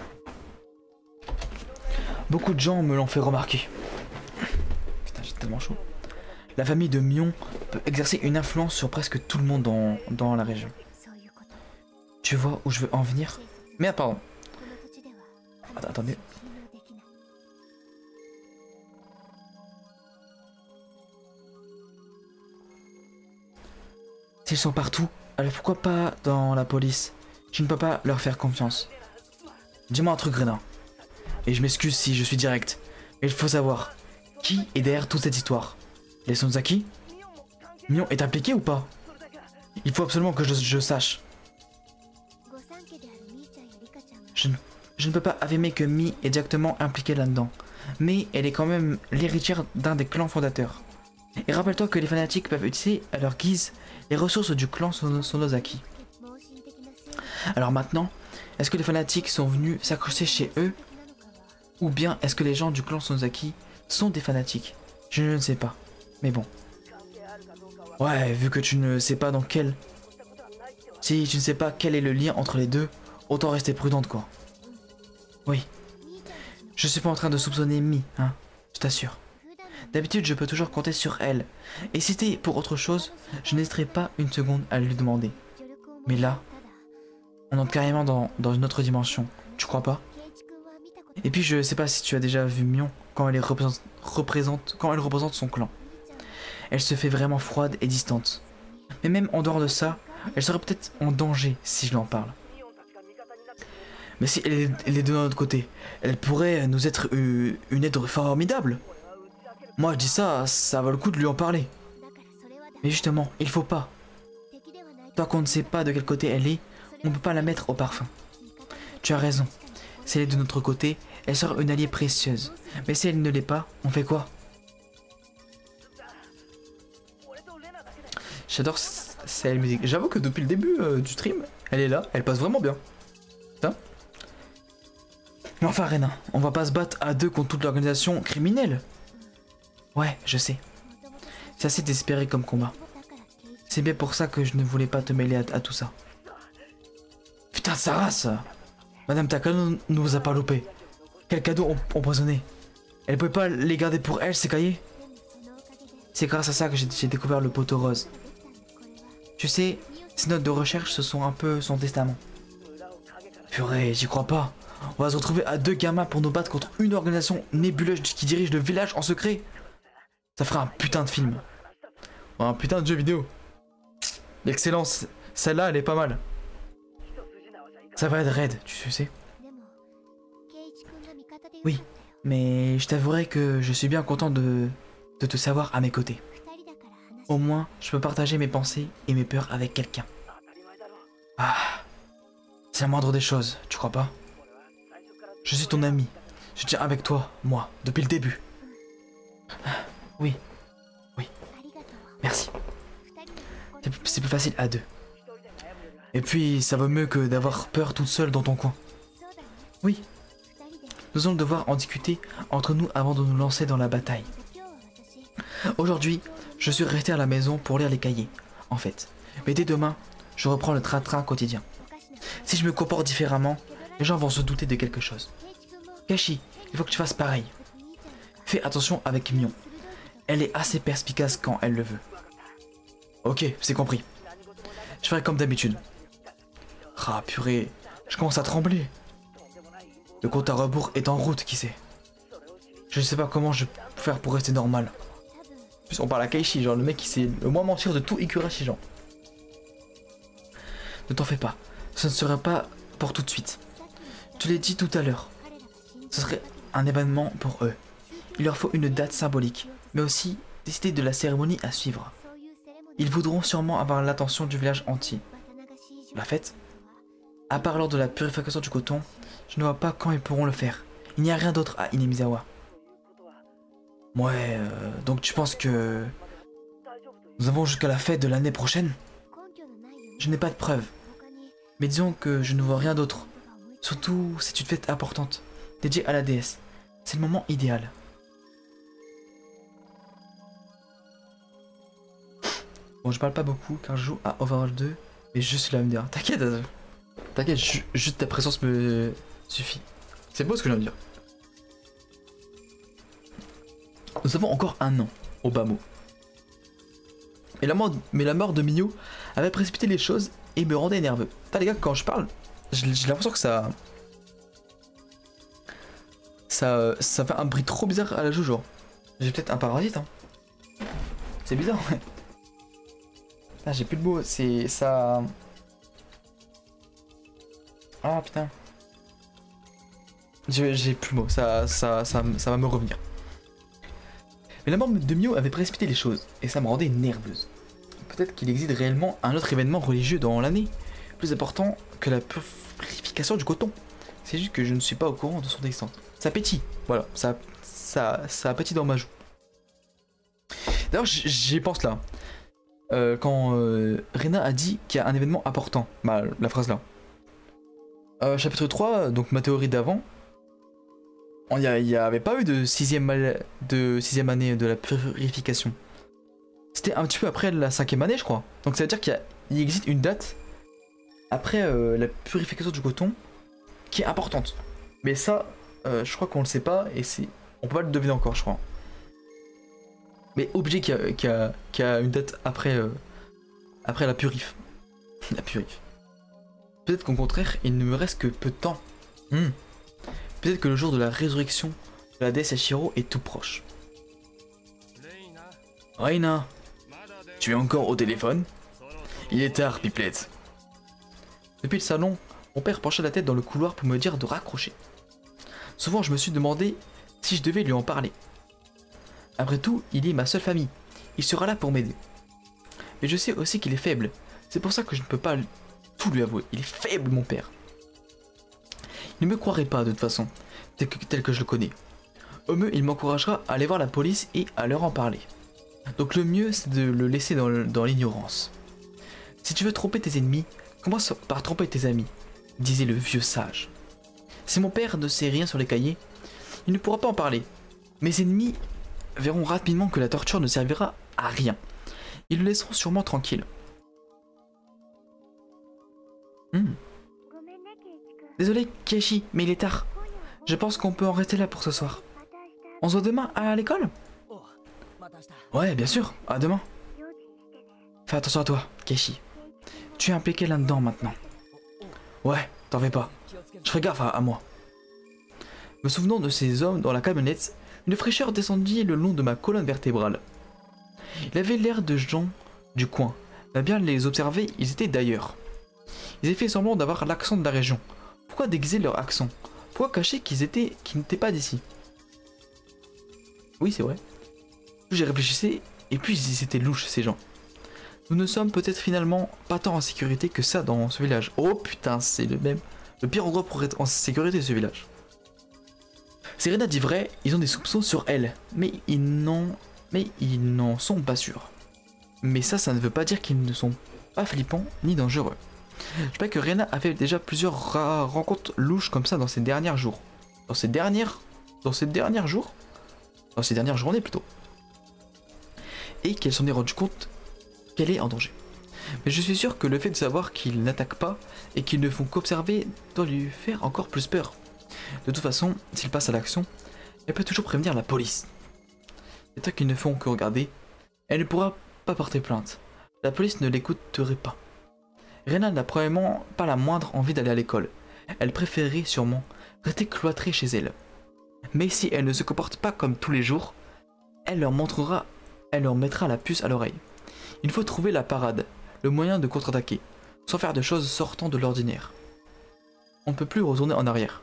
Beaucoup de gens me l'ont fait remarquer. Putain, j'ai tellement chaud. La famille de Mion peut exercer une influence sur presque tout le monde dans la région. Tu vois où je veux en venir? Merde, pardon. Attendez. S'ils sont partout, alors pourquoi pas dans la police? Je ne peux pas leur faire confiance. Dis-moi un truc, Rena. Et je m'excuse si je suis direct. Mais il faut savoir, qui est derrière toute cette histoire? Les Sonozaki? Mion est impliqué ou pas? Il faut absolument que je sache. Je ne peux pas affirmer que Mi est directement impliquée là-dedans. Mais elle est quand même l'héritière d'un des clans fondateurs. Et rappelle-toi que les fanatiques peuvent utiliser à leur guise les ressources du clan Sonozaki. Alors maintenant, est-ce que les fanatiques sont venus s'accrocher chez eux? Ou bien est-ce que les gens du clan Sonozaki sont des fanatiques? Je ne sais pas. Mais bon. Ouais, vu que tu ne sais pas dans quel... Si tu ne sais pas quel est le lien entre les deux, autant rester prudente quoi. Oui. Je suis pas en train de soupçonner Mi, hein. Je t'assure. D'habitude, je peux toujours compter sur elle. Et si c'était pour autre chose, je n'hésiterai pas une seconde à lui demander. Mais là, on entre carrément dans une autre dimension. Tu crois pas? Et puis, je sais pas si tu as déjà vu Mion quand elle représente son clan. Elle se fait vraiment froide et distante. Mais même en dehors de ça, elle serait peut-être en danger si je lui en parle. Mais si elle est de notre côté, elle pourrait nous être une aide formidable. Moi je dis ça, ça vaut le coup de lui en parler. Mais justement, il faut pas. Tant qu'on ne sait pas de quel côté elle est, on ne peut pas la mettre au parfum. Tu as raison. Si elle est de notre côté, elle sera une alliée précieuse. Mais si elle ne l'est pas, on fait quoi? J'adore cette musique. J'avoue que depuis le début du stream, elle est là, elle passe vraiment bien. Putain. Mais enfin Rena, on va pas se battre à deux contre toute l'organisation criminelle. Ouais, je sais. C'est assez désespéré comme combat. C'est bien pour ça que je ne voulais pas te mêler à tout ça. Putain de sa race! Madame Takano ne nous a pas loupé. Quel cadeau empoisonné. Elle pouvait pas les garder pour elle, ces cahiers? C'est grâce à ça que j'ai découvert le poteau rose. Tu sais, ces notes de recherche, ce sont un peu son testament. Purée, j'y crois pas. On va se retrouver à 2 gamins pour nous battre contre une organisation nébuleuse qui dirige le village en secret. Ça fera un putain de film. Un putain de jeu vidéo. L'excellence, celle-là elle est pas mal. Ça va être raide, tu sais. Oui, mais je t'avouerai que je suis bien content de te savoir à mes côtés. Au moins, je peux partager mes pensées et mes peurs avec quelqu'un. Ah, c'est la moindre des choses, tu crois pas? Je suis ton ami. Je tiens avec toi, moi, depuis le début. Oui, oui. Merci. C'est plus facile à 2. Et puis, ça vaut mieux que d'avoir peur toute seule dans ton coin. Oui. Nous allons devoir en discuter entre nous avant de nous lancer dans la bataille. Aujourd'hui, je suis resté à la maison pour lire les cahiers, en fait. Mais dès demain, je reprends le train-train quotidien. Si je me comporte différemment, les gens vont se douter de quelque chose. Kashi, il faut que tu fasses pareil. Fais attention avec Mion. Elle est assez perspicace quand elle le veut. Ok, c'est compris. Je ferai comme d'habitude. Ah purée, je commence à trembler. Le compte à rebours est en route, qui sait. Je ne sais pas comment je peux faire pour rester normal. En plus, on parle à Kaishi, genre le mec qui sait le moins mentir de tout Ikurashi, genre. Ne t'en fais pas, ce ne serait pas pour tout de suite. Je te l'ai dit tout à l'heure. Ce serait un événement pour eux. Il leur faut une date symbolique, mais aussi décider de la cérémonie à suivre. Ils voudront sûrement avoir l'attention du village entier. La fête? À part lors de la purification du coton, je ne vois pas quand ils pourront le faire. Il n'y a rien d'autre à Inemizawa. Ouais, donc tu penses que nous avons jusqu'à la fête de l'année prochaine? Je n'ai pas de preuves. Mais disons que je ne vois rien d'autre. Surtout, c'est une fête importante, dédiée à la déesse. C'est le moment idéal. Bon, je parle pas beaucoup car je joue à Overwatch 2, mais je suis là à me dire. T'inquiète, t'inquiète, juste ta présence me suffit. C'est beau ce que je viens de dire. Nous avons encore un an au bas mot. Mais la mort de Miyu avait précipité les choses et me rendait nerveux. Putain les gars, quand je parle, j'ai l'impression que ça fait un bruit trop bizarre à la joue, genre. J'ai peut-être un parasite, hein. C'est bizarre, ouais. Ah, j'ai plus de mots, c'est ça. Ah putain. J'ai plus de mots, ça va me revenir. Mais la mort de Miyu avait précipité les choses, et ça me rendait nerveuse. Peut-être qu'il existe réellement un autre événement religieux dans l'année, plus important que la purification du coton. C'est juste que je ne suis pas au courant de son existence. Ça pétille, voilà, ça pétille dans ma joue. D'ailleurs, j'y pense là. Quand Rena a dit qu'il y a un événement important, bah la phrase là. Chapitre 3, donc ma théorie d'avant, il n'y avait pas eu de sixième année de la purification. C'était un petit peu après la 5e année, je crois. Donc ça veut dire qu'il existe une date après la purification du coton qui est importante. Mais ça, je crois qu'on le sait pas et on peut pas le deviner encore, je crois. Mais obligé qu'il y a une date après la purif. La purif. Peut-être qu'au contraire, il ne me reste que peu de temps. Peut-être que le jour de la résurrection de la déesse Yashiro est tout proche. Reina, tu es encore au téléphone? Il est tard, Pipelette. Depuis le salon, mon père penchait la tête dans le couloir pour me dire de raccrocher. Souvent, je me suis demandé si je devais lui en parler. Après tout, il est ma seule famille. Il sera là pour m'aider. Mais je sais aussi qu'il est faible. C'est pour ça que je ne peux pas tout lui avouer. Il est faible, mon père. Il ne me croirait pas de toute façon, tel que je le connais. Au mieux, il m'encouragera à aller voir la police et à leur en parler. Donc le mieux, c'est de le laisser dans l'ignorance. Si tu veux tromper tes ennemis, commence par tromper tes amis, disait le vieux sage. Si mon père ne sait rien sur les cahiers, il ne pourra pas en parler. Mes ennemis verront rapidement que la torture ne servira à rien. Ils le laisseront sûrement tranquille. Désolé, Keiichi, mais il est tard. Je pense qu'on peut en rester là pour ce soir. On se voit demain à l'école? Ouais, bien sûr, à demain. Fais attention à toi, Keiichi. Tu es impliqué là-dedans maintenant. Ouais, t'en fais pas. Je ferai gaffe à moi. Me souvenant de ces hommes dans la camionnette, une fraîcheur descendit le long de ma colonne vertébrale. Il avait l'air de gens du coin. À bien les observer, ils étaient d'ailleurs. Ils avaient fait semblant d'avoir l'accent de la région. Pourquoi déguiser leur accent? Pourquoi cacher qu'ils n'étaient pas d'ici? Oui, c'est vrai. J'ai réfléchi et puis c'était louche ces gens. Nous ne sommes peut-être finalement pas tant en sécurité que ça dans ce village. Oh putain, c'est le pire endroit pour être en sécurité ce village. Serena dit vrai, ils ont des soupçons sur elle, mais ils n'en sont pas sûrs. Mais ça ne veut pas dire qu'ils ne sont pas flippants ni dangereux. Je sais que Rena a fait déjà plusieurs rencontres louches comme ça dans ces derniers jours. Dans ces dernières journées plutôt. Et qu'elle s'en est rendue compte qu'elle est en danger. Mais je suis sûr que le fait de savoir qu'ils n'attaquent pas et qu'ils ne font qu'observer doit lui faire encore plus peur. De toute façon, s'il passe à l'action, elle peut toujours prévenir la police. Les trucs qu'ils ne font que regarder, elle ne pourra pas porter plainte. La police ne l'écouterait pas. Rena n'a probablement pas la moindre envie d'aller à l'école. Elle préférerait sûrement rester cloîtrée chez elle. Mais si elle ne se comporte pas comme tous les jours, elle leur mettra la puce à l'oreille. Il faut trouver la parade, le moyen de contre-attaquer, sans faire de choses sortant de l'ordinaire. On ne peut plus retourner en arrière.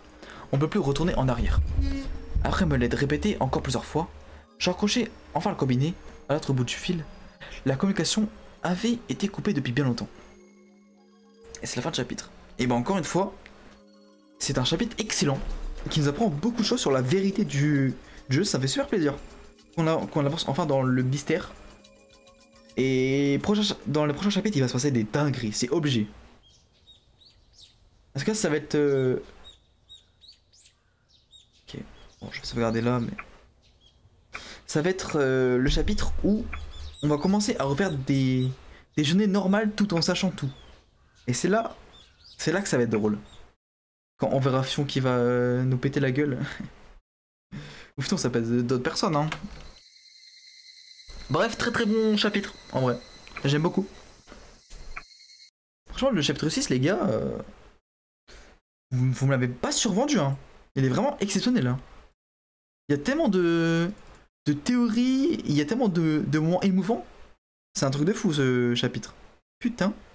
Après me l'être répété encore plusieurs fois, j'ai accroché enfin le combiné à l'autre bout du fil. La communication avait été coupée depuis bien longtemps. Et c'est la fin du chapitre. Et ben encore une fois, c'est un chapitre excellent qui nous apprend beaucoup de choses sur la vérité du jeu. Ça fait super plaisir qu'on avance enfin dans le mystère. Et dans le prochain chapitre, il va se passer des dingueries, c'est obligé. Parce que ça va être... Ok, bon, je vais sauvegarder là, mais... Ça va être le chapitre où on va commencer à refaire des journées normales tout en sachant tout. Et c'est là que ça va être drôle. Quand on verra Fion qui va nous péter la gueule. Ou Fion, ça peut être d'autres personnes, hein. Bref, très très bon chapitre, en vrai. J'aime beaucoup. Franchement, le chapitre 6, les gars, vous me l'avez pas survendu, hein. Il est vraiment exceptionnel, hein. Il y a tellement de théories, il y a tellement de moments émouvants. C'est un truc de fou, ce chapitre. Putain.